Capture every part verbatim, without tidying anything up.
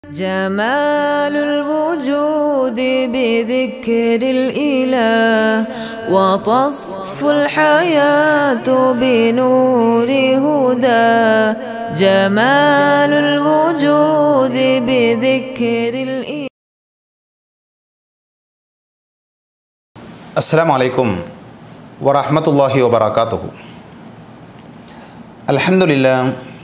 جمال الوجود بذكر الإله وتصف الحياة بنور هدى. جمال الوجود بذكر الإله. السلام عليكم ورحمة الله وبركاته. الحمد لله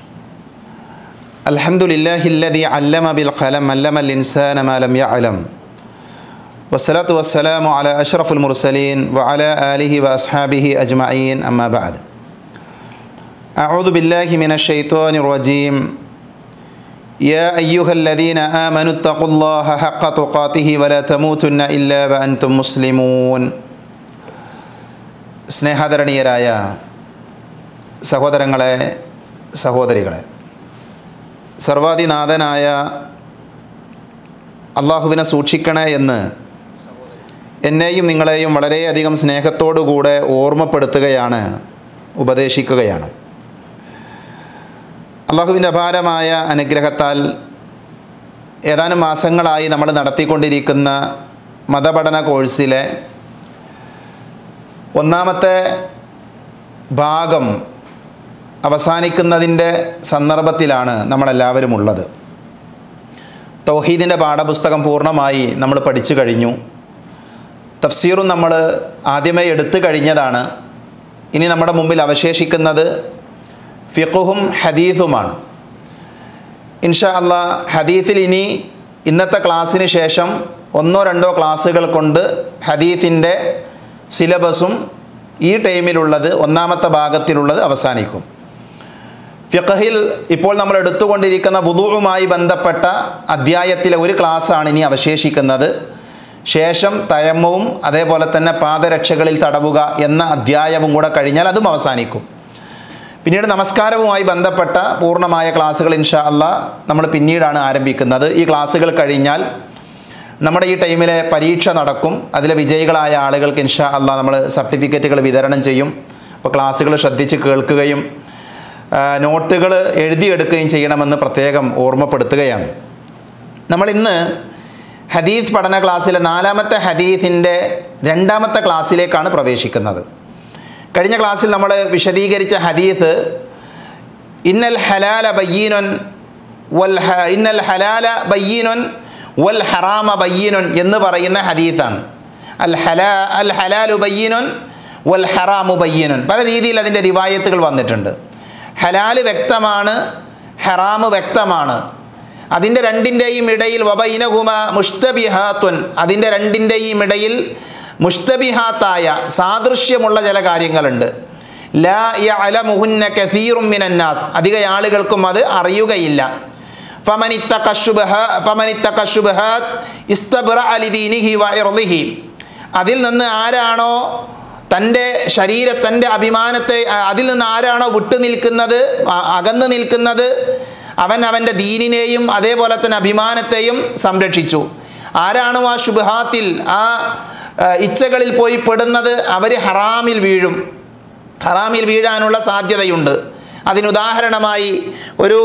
الحمد لله الذي علم بالقلم علم الإنسان ما لم يعلم والصلاة والسلام على أشرف المرسلين وعلى آله وأصحابه أجمعين أما بعد. أعوذ بالله من الشيطان الرجيم. يا أيها الذين آمنوا اتقوا الله حق تقاته ولا تموتن إلا وأنتم مسلمون. സ്നേഹാദരണീയരായ സഹോദരങ്ങളെ സഹോദരികളെ, സർവാധിനാഥനായ അള്ളാഹുവിനെ സൂക്ഷിക്കണേ എന്ന് എന്നെയും നിങ്ങളെയും വളരെയധികം സ്നേഹത്തോടുകൂടെ ഓർമ്മപ്പെടുത്തുകയാണ്, ഉപദേശിക്കുകയാണ്. അള്ളാഹുവിൻ്റെ അപാരമായ അനുഗ്രഹത്താൽ ഏതാനും മാസങ്ങളായി നമ്മൾ നടത്തിക്കൊണ്ടിരിക്കുന്ന മതപഠന കോഴ്സിലെ ഒന്നാമത്തെ ഭാഗം അവസാനിക്കുന്നതിൻ്റെ സന്ദർഭത്തിലാണ് നമ്മളെല്ലാവരും ഉള്ളത്. തൗഹീദിൻ്റെ പാഠപുസ്തകം പൂർണ്ണമായി നമ്മൾ പഠിച്ചു കഴിഞ്ഞു. തഫ്സീറും നമ്മൾ ആദ്യമേ എടുത്തു കഴിഞ്ഞതാണ്. ഇനി നമ്മുടെ മുമ്പിൽ അവശേഷിക്കുന്നത് ഫിഖ്ഹും ഹദീസുമാണ്. ഇൻഷാ അല്ലാഹ് ഹദീസിൽ ഇനി ഇന്നത്തെ ക്ലാസ്സിന് ശേഷം ഒന്നോ രണ്ടോ ക്ലാസ്സുകൾ കൊണ്ട് ഹദീസിൻ്റെ സിലബസും ഈ ടൈമിലുള്ളത് ഒന്നാമത്തെ ഭാഗത്തിലുള്ളത് അവസാനിക്കും. ഫിഖ്ഹിൽ ഇപ്പോൾ നമ്മൾ എടുത്തുകൊണ്ടിരിക്കുന്ന വുദൂഉമായി ബന്ധപ്പെട്ട അധ്യായത്തിലെ ഒരു ക്ലാസ്സാണ് ഇനി അവശേഷിക്കുന്നത്. ശേഷം തയമ്മുവും അതേപോലെ തന്നെ പാദരക്ഷകളിൽ തടവുക എന്ന അധ്യായവും കൂടെ കഴിഞ്ഞാൽ അതും അവസാനിക്കും. പിന്നീട് നമസ്കാരവുമായി ബന്ധപ്പെട്ട പൂർണ്ണമായ ക്ലാസ്സുകൾ ഇൻഷാ അല്ലാഹ് നമ്മൾ പിന്നീടാണ് ആരംഭിക്കുന്നത്. ഈ ക്ലാസ്സുകൾ കഴിഞ്ഞാൽ നമ്മുടെ ഈ ടൈമിലെ പരീക്ഷ നടക്കും. അതിലെ വിജയികളായ ആളുകൾക്ക് ഇൻഷാ അല്ലാഹ് നമ്മൾ സർട്ടിഫിക്കറ്റുകൾ വിതരണം ചെയ്യും. അപ്പോൾ ക്ലാസ്സുകൾ ശ്രദ്ധിച്ച് കേൾക്കുകയും നോട്ടുകൾ എഴുതിയെടുക്കുകയും ചെയ്യണമെന്ന് പ്രത്യേകം ഓർമ്മപ്പെടുത്തുകയാണ്. നമ്മൾ ഇന്ന് ഹദീസ് പഠന ക്ലാസ്സിലെ നാലാമത്തെ ഹദീസിൻ്റെ രണ്ടാമത്തെ ക്ലാസ്സിലേക്കാണ് പ്രവേശിക്കുന്നത്. കഴിഞ്ഞ ക്ലാസ്സിൽ നമ്മൾ വിശദീകരിച്ച ഹദീസ് ഇന്നൽ ഹലാല ബയ്യീനുൻ വൽ ഇന്നൽ ഹലാല ബയ്യീനുൻ വൽ ഹറാമ ബയ്യീനുൻ എന്ന് പറയുന്ന ഹദീസാണ്. അൽ ഹലാ അൽ ഹലാലു ബയ്യീനുൻ വൽ ഹറാമു ബയ്യീനുൻ. പല രീതിയിൽ അതിൻ്റെ റിവായത്തുകൾ വന്നിട്ടുണ്ട്. ഹലാല് വ്യക്തമാണ്, ഹറാമ് വ്യക്തമാണ്. അതിൻ്റെ രണ്ടിൻ്റെയും ഇടയിൽ വബൈനഹുമ മുഷ്തബിഹാത്തുൻ, അതിൻ്റെ രണ്ടിൻ്റെയും ഇടയിൽ മുഷ്തബിഹാത്തായ സാദൃശ്യമുള്ള ചില കാര്യങ്ങളുണ്ട്. ലാ യഅലമുഹുന്ന കസീറും മിനന്നാസ്, അധിക ആളുകൾക്കും അത് അറിയുകയില്ല. ഫമനിത്തഖ ശുബ്ഹ ഫമനിത്തഖ ശുബ്ഹാത് ഇസ്തബ്റഅ ലിദീനിഹി വഇർദിഹി, അതിൽ നിന്ന് ആരാണോ തൻ്റെ ശരീര തൻ്റെ അഭിമാനത്തെ അതിൽ നിന്ന് ആരാണോ വിട്ടു നിൽക്കുന്നത്, അകന്നു നിൽക്കുന്നത്, അവൻ അവൻ്റെ ദീനിനെയും അതേപോലെ തന്നെ അഭിമാനത്തെയും സംരക്ഷിച്ചു. ആരാണോ ആ ശുബ്ഹാത്തിൽ ആ ഇച്ഛകളിൽ പോയി പെടുന്നത്, അവർ ഹറാമിൽ വീഴും. ഹറാമിൽ വീഴാനുള്ള സാധ്യതയുണ്ട്. അതിനുദാഹരണമായി ഒരു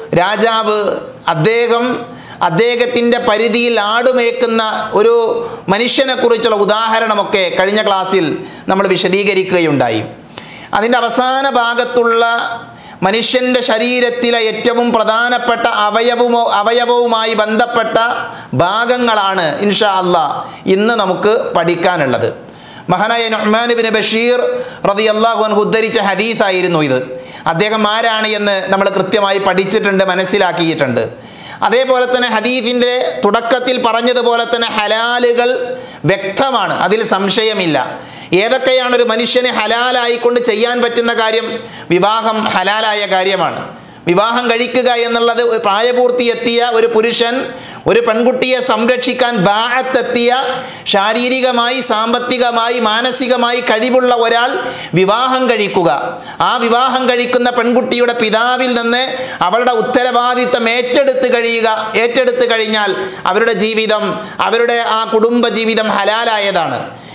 രാജാവ് അദ്ദേഹം അദ്ദേഹത്തിൻ്റെ പരിധിയിൽ ആടുമേക്കുന്ന ഒരു മനുഷ്യനെക്കുറിച്ചുള്ള ഉദാഹരണമൊക്കെ കഴിഞ്ഞ ക്ലാസ്സിൽ നമ്മൾ വിശദീകരിക്കുകയുണ്ടായി. അതിൻ്റെ അവസാന ഭാഗത്തുള്ള മനുഷ്യൻ്റെ ശരീരത്തിലെ ഏറ്റവും പ്രധാനപ്പെട്ട അവയവമോ അവയവവുമായി ബന്ധപ്പെട്ട ഭാഗങ്ങളാണ് ഇൻഷാ അല്ലാഹ് ഇന്ന് നമുക്ക് പഠിക്കാനുള്ളത്. മഹാനായ നുഅ്മാൻ ഇബ്നു ബഷീർ റളിയല്ലാഹു അൻഹു ഉദ്ധരിച്ച ഹദീസായിരുന്നു ഇത്. അദ്ദേഹം ആരാണ് എന്ന് നമ്മൾ കൃത്യമായി പഠിച്ചിട്ടുണ്ട്, മനസ്സിലാക്കിയിട്ടുണ്ട്. അതേപോലെ തന്നെ ഹദീസിൻ്റെ തുടക്കത്തിൽ പറഞ്ഞതുപോലെ തന്നെ ഹലാലുകൾ വ്യക്തമാണ്, അതിൽ സംശയമില്ല. ഏതൊക്കെയാണ് ഒരു മനുഷ്യന് ഹലാലായിക്കൊണ്ട് ചെയ്യാൻ പറ്റുന്ന കാര്യം? വിവാഹം ഹലാലായ കാര്യമാണ്. വിവാഹം കഴിക്കുക എന്നുള്ളത് പ്രായപൂർത്തിയെത്തിയ ഒരു പുരുഷൻ ഒരു പെൺകുട്ടിയെ സംരക്ഷിക്കാൻ ബാഅത്തെത്തിയ ശാരീരികമായി സാമ്പത്തികമായി മാനസികമായി കഴിവുള്ള ഒരാൾ വിവാഹം കഴിക്കുക, ആ വിവാഹം കഴിക്കുന്ന പെൺകുട്ടിയുടെ പിതാവിൽ നിന്ന് അവളുടെ ഉത്തരവാദിത്തം ഏറ്റെടുത്ത് കഴിയുക ഏറ്റെടുത്ത് കഴിഞ്ഞാൽ അവരുടെ ജീവിതം അവരുടെ ആ കുടുംബ ജീവിതം ഹലാലായതാണ്.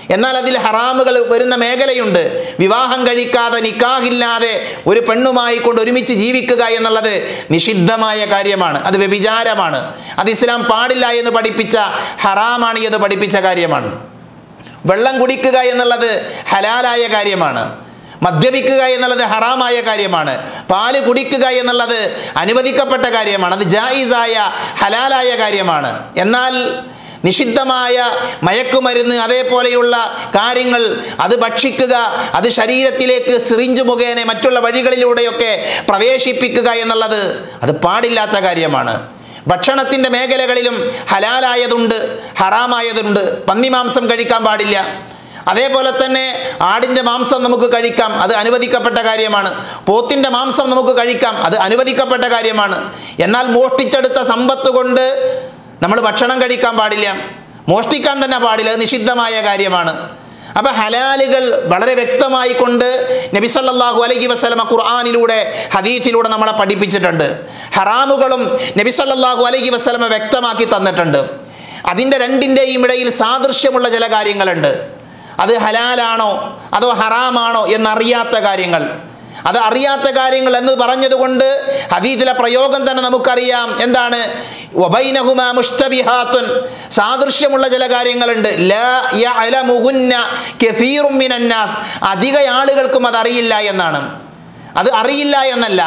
എന്നാൽ അതിൽ ഹറാമുകൾ വരുന്ന മേഖലയുണ്ട്. വിവാഹം കഴിക്കാതെ നിക്കാഹില്ലാതെ ഒരു പെണ്ണുമായി കൊണ്ട് ഒരുമിച്ച് ജീവിക്കുക എന്നുള്ളത് നിഷിദ്ധമായ കാര്യമാണ്. അത് വ്യഭിചാരമാണ്. അത് ഇസ്ലാം പാടില്ല എന്ന് പഠിപ്പിച്ച, ഹറാമാണ് എന്ന് പഠിപ്പിച്ച കാര്യമാണ്. വെള്ളം കുടിക്കുക എന്നുള്ളത് ഹലാലായ കാര്യമാണ്. മദ്യപിക്കുക എന്നുള്ളത് ഹറാമായ കാര്യമാണ്. പാല് കുടിക്കുക എന്നുള്ളത് അനുവദിക്കപ്പെട്ട കാര്യമാണ്. അത് ജായിസായ ഹലാലായ കാര്യമാണ്. എന്നാൽ നിഷിദ്ധമായ മയക്കുമരുന്ന്, അതേപോലെയുള്ള കാര്യങ്ങൾ അത് ഭക്ഷിക്കുക, അത് ശരീരത്തിലേക്ക് സിറിഞ്ച് മുഖേന മറ്റുള്ള വഴികളിലൂടെയൊക്കെ പ്രവേശിപ്പിക്കുക എന്നുള്ളത് അത് പാടില്ലാത്ത കാര്യമാണ്. ഭക്ഷണത്തിൻ്റെ മേഖലകളിലും ഹലാലായതുണ്ട്, ഹറാമായതുണ്ട്. പന്നിമാംസം കഴിക്കാൻ പാടില്ല. അതേപോലെ തന്നെ ആടിൻ്റെ മാംസം നമുക്ക് കഴിക്കാം, അത് അനുവദിക്കപ്പെട്ട കാര്യമാണ്. പോത്തിൻ്റെ മാംസം നമുക്ക് കഴിക്കാം, അത് അനുവദിക്കപ്പെട്ട കാര്യമാണ്. എന്നാൽ മോഷ്ടിച്ചെടുത്ത സമ്പത്ത് കൊണ്ട് നമ്മൾ ഭക്ഷണം കഴിക്കാൻ പാടില്ല, മോഷ്ടിക്കാൻ തന്നെ പാടില്ല. അത് നിഷിദ്ധമായ കാര്യമാണ്. അപ്പോൾ ഹലാലുകൾ വളരെ വ്യക്തമായി കൊണ്ട് നബി സല്ലല്ലാഹു അലൈഹി വസല്ലമ ഖുർആനിലൂടെ ഹദീസിലൂടെ നമ്മളെ പഠിപ്പിച്ചിട്ടുണ്ട്. ഹറാമുകളും നബി സല്ലല്ലാഹു അലൈഹി വസല്ലമ വ്യക്തമാക്കി തന്നിട്ടുണ്ട്. അതിൻ്റെ രണ്ടിൻ്റെയും ഇടയിൽ സാദൃശ്യമുള്ള ചില കാര്യങ്ങളുണ്ട്. അത് ഹലാലാണോ അതോ ഹറാമാണോ എന്നറിയാത്ത കാര്യങ്ങൾ. അത് അറിയാത്ത കാര്യങ്ങൾ എന്ന് പറഞ്ഞതുകൊണ്ട് ഹദീസിലെ പ്രയോഗം തന്നെ നമുക്കറിയാം. എന്താണ്? വബൈനഹുമാ മുഷ്തബിഹാത്തുൻ, സാദൃശ്യമുള്ള ചില കാര്യങ്ങളുണ്ട്. ലാ യഅലമുഹുന്ന കസീറും മിനന്നാസ്, അധിക ആളുകൾക്കും അതറിയില്ല എന്നാണ്. അത് അറിയില്ല എന്നല്ല,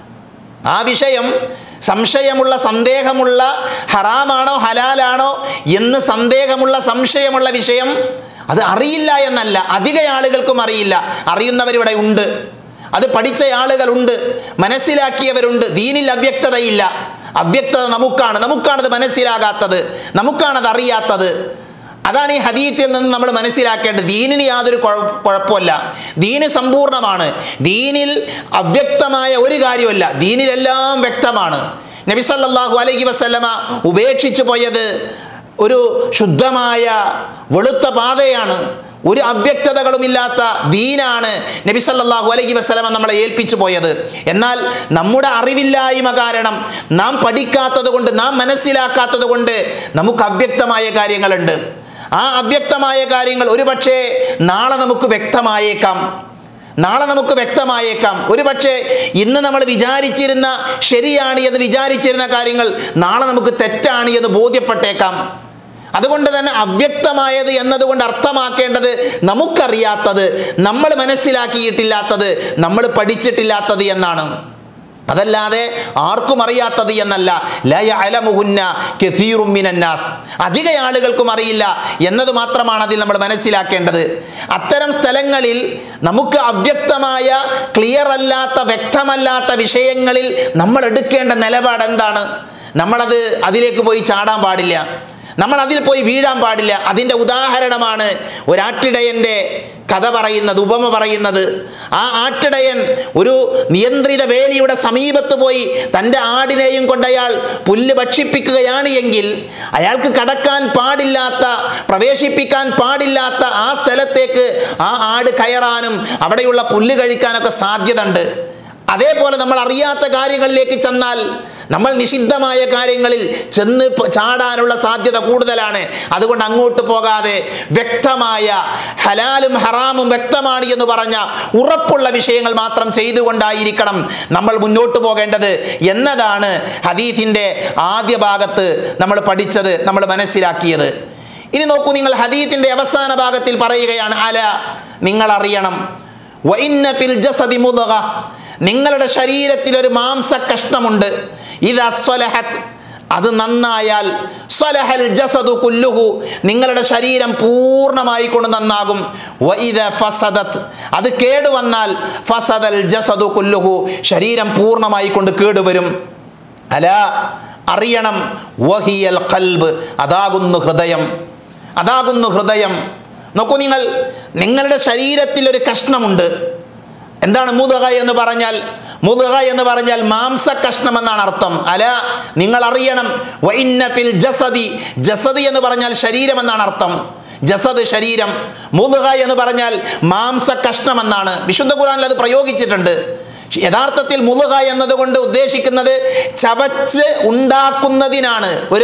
ആ വിഷയം സംശയമുള്ള, സന്ദേഹമുള്ള, ഹറാമാണോ ഹലാലാണോ എന്ന് സന്ദേഹമുള്ള, സംശയമുള്ള വിഷയം അത് അറിയില്ല എന്നല്ല, അധിക ആളുകൾക്കും അറിയില്ല. അറിയുന്നവരിവിടെ ഉണ്ട്, അത് പഠിച്ച ആളുകളുണ്ട്, മനസ്സിലാക്കിയവരുണ്ട്. ദീനിൽ അവ്യക്തതയില്ല. അവ്യക്തത നമുക്കാണ്, നമുക്കാണത് മനസ്സിലാകാത്തത്, നമുക്കാണത് അറിയാത്തത്. അതാണ് ഈ ഹദീത്തിൽ നിന്ന് നമ്മൾ മനസ്സിലാക്കേണ്ടത്. ദീനിന് യാതൊരു കുഴപ്പമില്ല, ദീന് സമ്പൂർണ്ണമാണ്. ദീനിൽ അവ്യക്തമായ ഒരു കാര്യമല്ല, ദീനിലെല്ലാം വ്യക്തമാണ്. നബി സല്ലല്ലാഹു അലൈഹി വസല്ലമ ഉപേക്ഷിച്ചു പോയത് ഒരു ശുദ്ധമായ വെളുത്ത പാതയാണ്. ഒരു അവ്യക്തതകളുമില്ലാത്ത ദീനാണ് നബി സല്ലല്ലാഹു അലൈഹി വസല്ലമ നമ്മളെ ഏൽപ്പിച്ചു പോയത്. എന്നാൽ നമ്മുടെ അറിവില്ലായ്മ കാരണം, നാം പഠിക്കാത്തത് കൊണ്ട്, നാം മനസ്സിലാക്കാത്തത് കൊണ്ട് നമുക്ക് അവ്യക്തമായ കാര്യങ്ങളുണ്ട്. ആ അവ്യക്തമായ കാര്യങ്ങൾ ഒരുപക്ഷെ നാളെ നമുക്ക് വ്യക്തമായേക്കാം. നാളെ നമുക്ക് വ്യക്തമായേക്കാം. ഒരുപക്ഷെ ഇന്ന് നമ്മൾ വിചാരിച്ചിരുന്ന ശരിയാണ് എന്ന് വിചാരിച്ചിരുന്ന കാര്യങ്ങൾ നാളെ നമുക്ക് തെറ്റാണ് എന്ന് ബോധ്യപ്പെട്ടേക്കാം. അതുകൊണ്ട് തന്നെ അവ്യക്തമായത് എന്നതുകൊണ്ട് അർത്ഥമാക്കേണ്ടത് നമുക്കറിയാത്തത്, നമ്മൾ മനസ്സിലാക്കിയിട്ടില്ലാത്തത്, നമ്മൾ പഠിച്ചിട്ടില്ലാത്തത് എന്നാണ്. അതല്ലാതെ ആർക്കും അറിയാത്തത് എന്നല്ല. ലാ യഅലമുഹുന്ന കസീറും മിനന്നാസ്, അധിക ആളുകൾക്കും അറിയില്ല എന്നത് മാത്രമാണ് അതിൽ നമ്മൾ മനസ്സിലാക്കേണ്ടത്. അത്തരം സ്ഥലങ്ങളിൽ നമുക്ക് അവ്യക്തമായ, ക്ലിയർ അല്ലാത്ത, വ്യക്തമല്ലാത്ത വിഷയങ്ങളിൽ നമ്മൾ എടുക്കേണ്ട നിലപാട് എന്താണ്? നമ്മളത് അതിലേക്ക് പോയി ചാടാൻ പാടില്ല, നമ്മൾ അതിൽ പോയി വീഴാൻ പാടില്ല. അതിൻ്റെ ഉദാഹരണമാണ് ഒരാട്ടിടയൻ്റെ കഥ പറയുന്നത്, ഉപമ പറയുന്നത്. ആ ആട്ടിടയൻ ഒരു നിയന്ത്രിത വേലിയുടെ സമീപത്ത് പോയി തൻ്റെ ആടിനെയും കൊണ്ടയാൾ പുല്ല് ഭക്ഷിപ്പിക്കുകയാണ് എങ്കിൽ അയാൾക്ക് കടക്കാൻ പാടില്ലാത്ത, പ്രവേശിപ്പിക്കാൻ പാടില്ലാത്ത ആ സ്ഥലത്തേക്ക് ആ ആട് കയറാനും അവിടെയുള്ള പുല്ല് കഴിക്കാനൊക്കെ സാധ്യത ഉണ്ട്. അതേപോലെ നമ്മൾ അറിയാത്ത കാര്യങ്ങളിലേക്ക് ചെന്നാൽ, നമ്മൾ നിഷിദ്ധമായ കാര്യങ്ങളിൽ ചെന്ന് ചാടാനുള്ള സാധ്യത കൂടുതലാണ്. അതുകൊണ്ട് അങ്ങോട്ട് പോകാതെ വ്യക്തമായ, ഹലാലും ഹറാമും വ്യക്തമാണ് എന്ന് പറഞ്ഞ ഉറപ്പുള്ള വിഷയങ്ങൾ മാത്രം ചെയ്തുകൊണ്ടായിരിക്കണം നമ്മൾ മുന്നോട്ട് പോകേണ്ടത് എന്നതാണ് ഹദീസിൻ്റെ ആദ്യ ഭാഗത്ത് നമ്മൾ പഠിച്ചത്, നമ്മൾ മനസ്സിലാക്കിയത്. ഇനി നോക്കൂ, നിങ്ങൾ ഹദീസിൻ്റെ അവസാന ഭാഗത്തിൽ പറയുകയാണ്, അല, നിങ്ങൾ അറിയണം, വഇന്ന ഫിൽ ജസദി മുദ്ഗ, നിങ്ങളുടെ ശരീരത്തിൽ ഒരു മാംസ കഷ്ണമുണ്ട്. ഇദാ സ്വലഹത്, അത് നന്നായാൽ, സ്വലഹൽ ജസദു കുല്ലുഹു, നിങ്ങളുടെ ശരീരം പൂർണ്ണമായി കൊണ്ട് നന്നാകും. വഇദാ ഫസദത്, അത് കേടുവന്നാൽ, ഫസദൽ ജസദു കുല്ലുഹു, ശരീരം പൂർണ്ണമായി കൊണ്ട് കേടുവരും. അല, അറിയണം, വഹിയൽ ഖൽബ്, അതാകുന്നു ഹൃദയം, അതാകുന്നു ഹൃദയം. നോക്കൂ നിങ്ങൾ, നിങ്ങളുടെ ശരീരത്തിൽ ഒരു കഷ്ണമുണ്ട്. എന്താണ് മുദ്ഗ എന്ന് പറഞ്ഞാൽ? മുദ്ഗ എന്ന് പറഞ്ഞാൽ മാംസ കഷ്ണം എന്നാണ് അർത്ഥം. അല, നിങ്ങൾ അറിയണം, വഇന്ന ഫിൽ ജസദി, ജസദി എന്ന് പറഞ്ഞാൽ ശരീരം എന്നാണ് അർത്ഥം. ജസദ്, ശരീരം. മുദ്ഗ എന്ന് പറഞ്ഞാൽ മാംസ കഷ്ണം എന്നാണ്. വിശുദ്ധ ഖുർആനിൽ അത് പ്രയോഗിച്ചിട്ടുണ്ട്. യഥാർത്ഥത്തിൽ മുദ്ഗ എന്നതുകൊണ്ട് ഉദ്ദേശിക്കുന്നത് ചവച്ച് ഉണ്ടാക്കുന്നതിനാണ്. ഒരു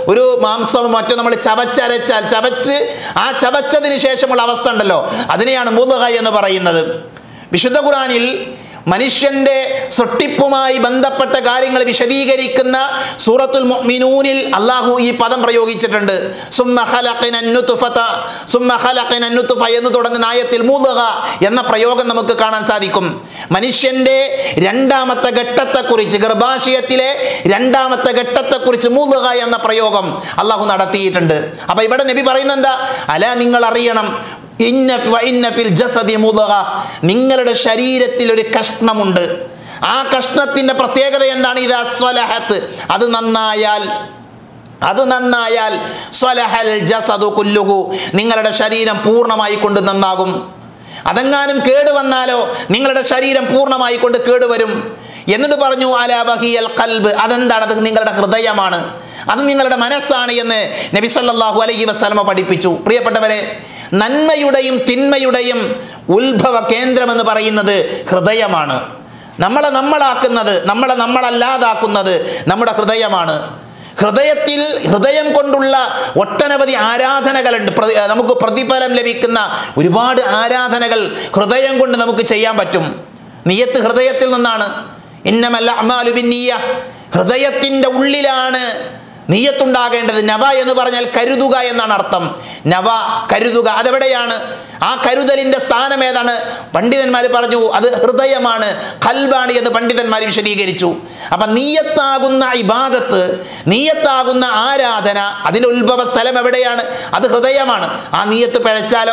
ഒരു മാംസവും മറ്റോ നമ്മൾ ചവച്ചരച്ചാൽ ചവച്ച് ആ ചവച്ചതിന് ശേഷമുള്ള അവസ്ഥ ഉണ്ടല്ലോ, അതിനെയാണ് മുദ്ഗ എന്ന് പറയുന്നത്. വിശുദ്ധ ഖുർആനിൽ മനുഷ്യന്റെ സൃഷ്ടിപ്പുമായി ബന്ധപ്പെട്ട കാര്യങ്ങൾ വിശദീകരിക്കുന്ന സൂറത്തുൽ മുഅ്മിനൂനിൽ അള്ളാഹു ഈ പദം പ്രയോഗിച്ചിട്ടുണ്ട്. സുമ്മ ഖലഖന നുത്ഫത സുമ്മ ഖലഖന നുത്ഫ എന്ന് തുടങ്ങുന്ന ആയത്തിൽ മുദ്ഗ എന്ന പ്രയോഗം നമുക്ക് കാണാൻ സാധിക്കും. മനുഷ്യന്റെ രണ്ടാമത്തെ ഘട്ടത്തെക്കുറിച്ച്, ഗർഭാശയത്തിലെ രണ്ടാമത്തെ ഘട്ടത്തെക്കുറിച്ച് മുദ്ഗ എന്ന പ്രയോഗം അള്ളാഹു നടത്തിയിട്ടുണ്ട്. അപ്പൊ ഇവിടെ നബി പറയുന്നത് എന്താ? അല, നിങ്ങൾ അറിയണം, നിങ്ങളുടെ ശരീരത്തിൽ ഒരു കഷ്ണമുണ്ട്. ആ കഷ്ണത്തിന്റെ പ്രത്യേകത എന്താണ്? ഇത് സ്വലഹത്ത്, അത് നന്നായാൽ അത് നന്നായാൽ സ്വലഹൽ ജസദു കുല്ലുഹു, നിങ്ങളുടെ ശരീരം പൂർണ്ണമായി കൊണ്ട് നന്നാകും. അതെങ്ങാനും കേടുവന്നാലോ നിങ്ങളുടെ ശരീരം പൂർണ്ണമായി കൊണ്ട് കേടുവരും. എന്നിട്ട് പറഞ്ഞു അലാ ബഹിയൽ ഖൽബ്, അതെന്താണ്? അത് നിങ്ങളുടെ ഹൃദയമാണ്, അത് നിങ്ങളുടെ മനസ്സാണ് എന്ന് നബി സല്ലല്ലാഹു അലൈഹി വസല്ലമ പഠിപ്പിച്ചു. പ്രിയപ്പെട്ടവരെ, നന്മയുടെയും തിന്മയുടെയും ഉത്ഭവ കേന്ദ്രമെന്ന് പറയുന്നത് ഹൃദയമാണ്. നമ്മളെ നമ്മളാക്കുന്നത്, നമ്മളെ നമ്മളല്ലാതാക്കുന്നത് നമ്മുടെ ഹൃദയമാണ്. ഹൃദയത്തിൽ ഹൃദയം കൊണ്ടുള്ള ഒട്ടനവധി ആരാധനകളുണ്ട്. നമുക്ക് പ്രതിഫലം ലഭിക്കുന്ന ഒരുപാട് ആരാധനകൾ ഹൃദയം കൊണ്ട് നമുക്ക് ചെയ്യാൻ പറ്റും. നിയ്യത്ത് ഹൃദയത്തിൽ നിന്നാണ്. ഇന്നമൽ അഅ്മാലു ബിന്നിയ്യ, ഹൃദയത്തിൻ്റെ ഉള്ളിലാണ് നിയ്യത്തുണ്ടാകേണ്ടത്. നവ എന്ന് പറഞ്ഞാൽ കരുതുക എന്നാണ് അർത്ഥം. നവ, കരുതുക. അതെവിടെയാണ്? ആ കരുതലിൻ്റെ സ്ഥാനം ഏതാണ്? പണ്ഡിതന്മാർ പറഞ്ഞു അത് ഹൃദയമാണ്, ഖൽബാണ് എന്ന് പണ്ഡിതന്മാർ വിശദീകരിച്ചു. അപ്പം നിയ്യത്താകുന്ന ഇബാദത്ത്, നിയ്യത്താകുന്ന ആരാധന, അതിൻ്റെ ഉത്ഭവ സ്ഥലം എവിടെയാണ്? അത് ഹൃദയമാണ്. ആ നിയ്യത്ത് പിഴച്ചാലോ,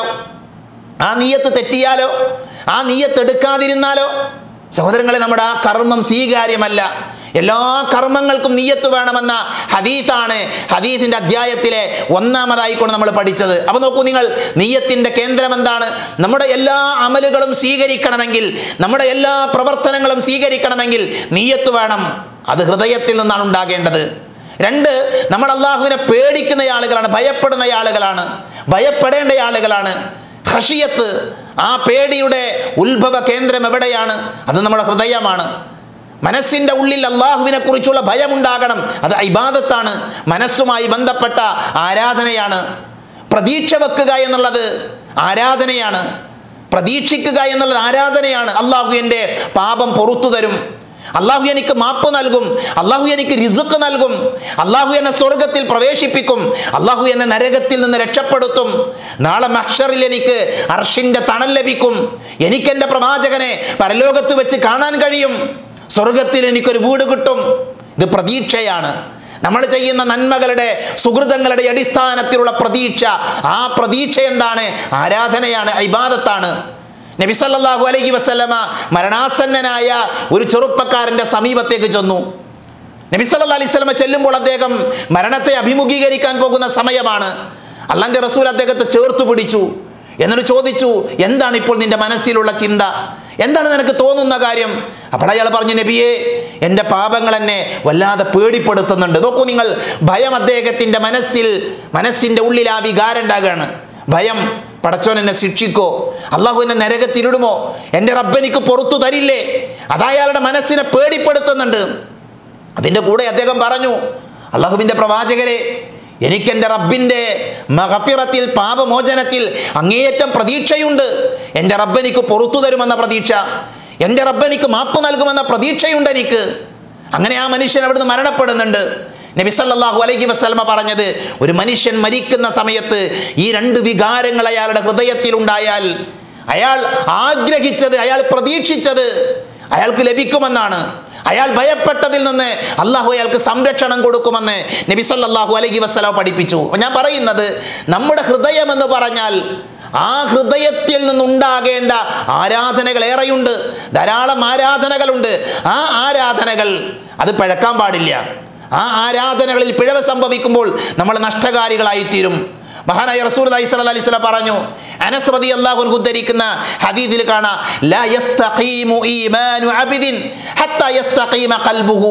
ആ നിയ്യത്ത് തെറ്റിയാലോ, ആ നിയ്യത്ത് എടുക്കാതിരുന്നാലോ, സഹോദരങ്ങളെ, നമ്മുടെ ആ കർമ്മം സ്വീകാര്യമല്ല. എല്ലാ കർമ്മങ്ങൾക്കും നിയ്യത്ത് വേണമെന്ന ഹദീസാണ് ഹദീസിന്റെ അധ്യായത്തിലെ ഒന്നാമതായിക്കൊണ്ട് നമ്മൾ പഠിച്ചത്. അപ്പോൾ നോക്കൂ നിങ്ങൾ, നിയ്യത്തിന്റെ കേന്ദ്രം എന്താണ്? നമ്മുടെ എല്ലാ അമലുകളും സ്വീകരിക്കണമെങ്കിൽ, നമ്മുടെ എല്ലാ പ്രവർത്തനങ്ങളും സ്വീകരിക്കണമെങ്കിൽ നിയ്യത്ത് വേണം. അത് ഹൃദയത്തിൽ നിന്നാണ് ഉണ്ടാകേണ്ടത്. രണ്ട്, നമ്മൾ അള്ളാഹുവിനെ പേടിക്കുന്ന ആളുകളാണ്, ഭയപ്പെടുന്ന ആളുകളാണ്, ഭയപ്പെടേണ്ട ആളുകളാണ്. ഖശിയത്ത്, ആ പേടിയുടെ ഉത്ഭവ കേന്ദ്രം എവിടെയാണ്? അത് നമ്മുടെ ഹൃദയമാണ്. മനസ്സിൻ്റെ ഉള്ളിൽ അള്ളാഹുവിനെ കുറിച്ചുള്ള ഭയമുണ്ടാകണം. അത് ഇബാദത്താണ്, മനസ്സുമായി ബന്ധപ്പെട്ട ആരാധനയാണ്. പ്രതീക്ഷ വെക്കുക എന്നുള്ളത് ആരാധനയാണ്. പ്രതീക്ഷിക്കുക എന്നുള്ളത് ആരാധനയാണ്. അള്ളാഹു എൻ്റെ പാപം പൊറുത്തു തരും, അള്ളാഹു എനിക്ക് മാപ്പ് നൽകും, അള്ളാഹു എനിക്ക് റിസ്ക് നൽകും, അള്ളാഹു എന്നെ സ്വർഗത്തിൽ പ്രവേശിപ്പിക്കും, അള്ളാഹു എന്നെ നരകത്തിൽ നിന്ന് രക്ഷപ്പെടുത്തും, നാളെ മഹ്ശറിൽ എനിക്ക് അർശിൻ്റെ തണൽ ലഭിക്കും, എനിക്കെൻ്റെ പ്രവാചകനെ പരലോകത്ത് വെച്ച് കാണാൻ കഴിയും, സ്വർഗത്തിൽ എനിക്കൊരു വീട് കിട്ടും. ഇത് പ്രതീക്ഷയാണ്. നമ്മൾ ചെയ്യുന്ന നന്മകളുടെ, സുഹൃതങ്ങളുടെ അടിസ്ഥാനത്തിലുള്ള പ്രതീക്ഷ. ആ പ്രതീക്ഷ എന്താണ്? ആരാധനയാണ്, ഇബാദത്താണ്. നബി സല്ലല്ലാഹു അലൈഹി വസല്ലമ മരണാസന്നനായ ഒരു ചെറുപ്പക്കാരൻ്റെ സമീപത്തേക്ക് ചെന്നു. നബി സല്ലല്ലാഹു അലൈഹി വസല്ലമ ചെല്ലുമ്പോൾ അദ്ദേഹം മരണത്തെ അഭിമുഖീകരിക്കാൻ പോകുന്ന സമയമാണ്. അല്ലാഹുവിൻ്റെ റസൂൽ അദ്ദേഹത്തെ ചേർത്തു പിടിച്ചു. എന്നിട്ട് ചോദിച്ചു, എന്താണ് ഇപ്പോൾ നിന്റെ മനസ്സിലുള്ള ചിന്ത? എന്താണ് നിനക്ക് തോന്നുന്ന കാര്യം? അപ്പോൾ അയാൾ പറഞ്ഞു, നബിയേ, എൻ്റെ പാപങ്ങൾ എന്നെ വല്ലാതെ പേടിപ്പെടുത്തുന്നുണ്ട്. നോക്കൂ നിങ്ങൾ, ഭയം അദ്ദേഹത്തിൻ്റെ മനസ്സിൽ, മനസ്സിൻ്റെ ഉള്ളിൽ ആ വികാരം ഉണ്ടാകുകയാണ്. ഭയം, പടച്ചോൻ എന്നെ ശിക്ഷിക്കോ, അള്ളാഹു എന്നെ നരകത്തിലിടുമോ, എൻ്റെ റബ്ബ് എനിക്ക് പുറത്തു തരില്ലേ? അതയാളുടെ മനസ്സിനെ പേടിപ്പെടുത്തുന്നുണ്ട്. അതിൻ്റെ കൂടെ അദ്ദേഹം പറഞ്ഞു, അള്ളാഹുവിൻ്റെ പ്രവാചകരെ, എനിക്കെൻ്റെ റബ്ബിൻ്റെ മഗ്ഫിറത്തിൽ, പാപമോചനത്തിൽ അങ്ങേയറ്റം പ്രതീക്ഷയുണ്ട്. എൻ്റെ റബ്ബ് എനിക്ക് പുറത്തു തരുമെന്ന പ്രതീക്ഷ, എൻ്റെ റബ്ബ് എനിക്ക് മാപ്പ് നൽകുമെന്ന പ്രതീക്ഷയുണ്ട് എനിക്ക്. അങ്ങനെ ആ മനുഷ്യൻ അവിടുന്ന് മരണപ്പെടുന്നുണ്ട്. നബി സല്ലല്ലാഹു അലൈഹി വസല്ലമ പറഞ്ഞത്, ഒരു മനുഷ്യൻ മരിക്കുന്ന സമയത്ത് ഈ രണ്ട് വികാരങ്ങൾ അയാളുടെ ഹൃദയത്തിൽ ഉണ്ടായാൽ അയാൾ ആഗ്രഹിച്ചത്, അയാൾ പ്രതീക്ഷിച്ചത് അയാൾക്ക് ലഭിക്കുമെന്നാണ്. അയാൾ ഭയപ്പെട്ടതിൽ നിന്ന് അള്ളാഹു അയാൾക്ക് സംരക്ഷണം കൊടുക്കുമെന്ന് നബി സല്ലല്ലാഹു അലൈഹി വസല്ലം പഠിപ്പിച്ചു. ഞാൻ പറയുന്നത്, നമ്മുടെ ഹൃദയം എന്ന് പറഞ്ഞാൽ ആ ഹൃദയത്തിൽ നിന്നുണ്ടാകേണ്ട ആരാധനകൾ ഏറെയുണ്ട്, ധാരാളം ആരാധനകളുണ്ട്. ആ ആരാധനകൾ അത് പിഴക്കാൻ പാടില്ല. ആ ആരാധനകളിൽ പിഴവ് സംഭവിക്കുമ്പോൾ നമ്മൾ നഷ്ടകാരികളായിത്തീരും. മഹാനായ റസൂലുള്ളാഹി സ്വല്ലല്ലാഹു അലൈഹി വസല്ലം പറഞ്ഞു, അനസ് റളിയല്ലാഹു അൻഹു ഉദ്ധരിക്കുന്ന ഹദീസിൽ കാണാം, ലാ യസ്തഖീമു ഈമാനു അബ്ദിൻ ഹത്താ യസ്തഖീമ ഖൽബുഹു.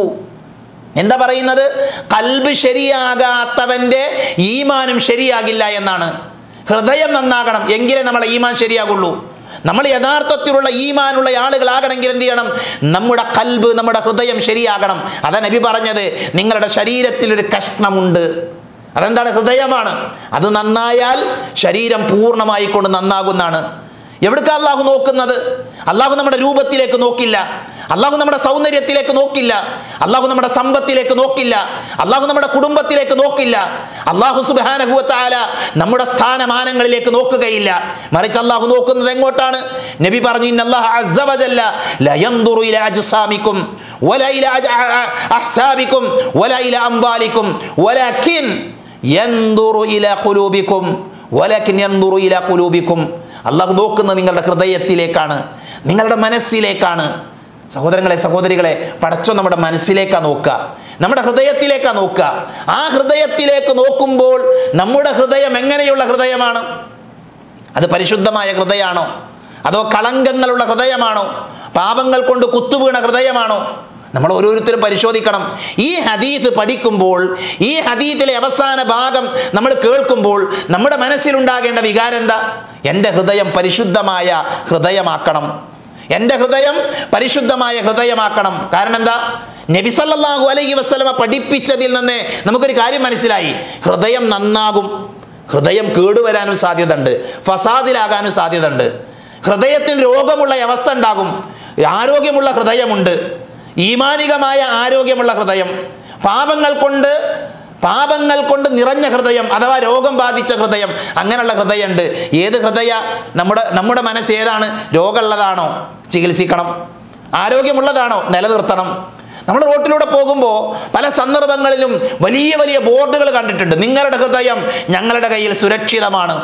എന്താ പറയുന്നത്? ഖൽബ് ശരിയാകാത്തവൻ്റെ ഈമാനും ശരിയാകില്ല എന്നാണ്. ഹൃദയം നന്നാകണം, എങ്കിലേ നമ്മളെ ഈമാൻ ശരിയാകുള്ളൂ. നമ്മൾ യഥാർത്ഥത്തിലുള്ള ഈമാനുള്ള ആളുകളാകണമെങ്കിൽ എന്ത് ചെയ്യണം? നമ്മുടെ ഖൽബ്, നമ്മുടെ ഹൃദയം ശരിയാകണം. അതാ നബി പറഞ്ഞത്, നിങ്ങളുടെ ശരീരത്തിൽ ഒരു കഷ്ണമുണ്ട്. അതെന്താണ്? ഹൃദയമാണ്. അത് നന്നായാൽ ശരീരം പൂർണ്ണമായി കൊണ്ട് നന്നാകുന്നതാണ്. എവിടേക്കാ അള്ളാഹു നോക്കുന്നത്? അള്ളാഹു നമ്മുടെ രൂപത്തിലേക്ക് നോക്കില്ല, അള്ളാഹു നമ്മുടെ സൗന്ദര്യത്തിലേക്ക് നോക്കില്ല, അള്ളാഹു നമ്മുടെ സമ്പത്തിലേക്ക് നോക്കില്ല, അള്ളാഹു നമ്മുടെ കുടുംബത്തിലേക്ക് നോക്കില്ല, അള്ളാഹു സുബ്ഹാനഹു വ തആല നമ്മുടെ സ്ഥാനമാനങ്ങളിലേക്ക് നോക്കുകയില്ല. മറിച്ച് അള്ളാഹു നോക്കുന്നത് എങ്ങോട്ടാണ്? നബി പറഞ്ഞു, ഇന്നല്ലാഹ അസ്സ വജല്ല ല യൻദുറു ഇലാ അജ്സാമിക്കും വലാ ഇലാ അഹ്സാബിക്കും വലാ ഇലാ അംവാലിക്കും വലാകിൻ യൻദുറു ഇലാ ഖുലൂബിക്കും വലാകിൻ യൻദുറു ഇലാ ഖുലൂബിക്കും. അള്ളാഹു നോക്കുന്നത് നിങ്ങളുടെ ഹൃദയത്തിലേക്കാണ്, നിങ്ങളുടെ മനസ്സിലേക്കാണ്. സഹോദരങ്ങളെ, സഹോദരികളെ, പടച്ചോൻ നമ്മുടെ മനസ്സിലേക്കാണ് നോക്കുക, നമ്മുടെ ഹൃദയത്തിലേക്കാണ് നോക്കുക. ആ ഹൃദയത്തിലേക്ക് നോക്കുമ്പോൾ നമ്മുടെ ഹൃദയം എങ്ങനെയുള്ള ഹൃദയമാണ്? അത് പരിശുദ്ധമായ ഹൃദയമാണോ? അതോ കളങ്കങ്ങളുള്ള ഹൃദയമാണോ? പാപങ്ങൾ കൊണ്ട് കുത്തുവീണ ഹൃദയമാണോ? നമ്മൾ ഓരോരുത്തരും പരിശോധിക്കണം. ഈ ഹദീസ് പഠിക്കുമ്പോൾ, ഈ ഹദീസിലെ അവസാന ഭാഗം നമ്മൾ കേൾക്കുമ്പോൾ നമ്മുടെ മനസ്സിലുണ്ടാകേണ്ട വികാരം എന്താ? എൻ്റെ ഹൃദയം പരിശുദ്ധമായ ഹൃദയമാക്കണം, എൻ്റെ ഹൃദയം പരിശുദ്ധമായ ഹൃദയമാക്കണം. കാരണം എന്താ? നബി സല്ലല്ലാഹു അലൈഹി വസല്ലമ പഠിപ്പിച്ചതിൽ നിന്ന് നമുക്കൊരു കാര്യം മനസ്സിലായി. ഹൃദയം നന്നാകും, ഹൃദയം കേടുവരാനും സാധ്യതയുണ്ട്, ഫസാദിലാകാനും സാധ്യതയുണ്ട്. ഹൃദയത്തിൽ രോഗമുള്ള അവസ്ഥ ഉണ്ടാകും. ആരോഗ്യമുള്ള ഹൃദയമുണ്ട്, ഈമാനികമായ ആരോഗ്യമുള്ള ഹൃദയം, പാപങ്ങൾ കൊണ്ട് പാപങ്ങൾ കൊണ്ട് നിറഞ്ഞ ഹൃദയം അഥവാ രോഗം ബാധിച്ച ഹൃദയം, അങ്ങനെയുള്ള ഹൃദയമുണ്ട്. ഏത് ഹൃദയ? നമ്മുടെ നമ്മുടെ മനസ്സ് ഏതാണ്? രോഗമുള്ളതാണോ? ചികിത്സിക്കണം. ആരോഗ്യമുള്ളതാണോ? നിലനിർത്തണം. നമ്മൾ റോട്ടിലൂടെ പോകുമ്പോൾ പല സന്ദർഭങ്ങളിലും വലിയ വലിയ ബോർഡുകൾ കണ്ടിട്ടുണ്ട്. നിങ്ങളുടെ ഹൃദയം ഞങ്ങളുടെ കയ്യിൽ സുരക്ഷിതമാണ്.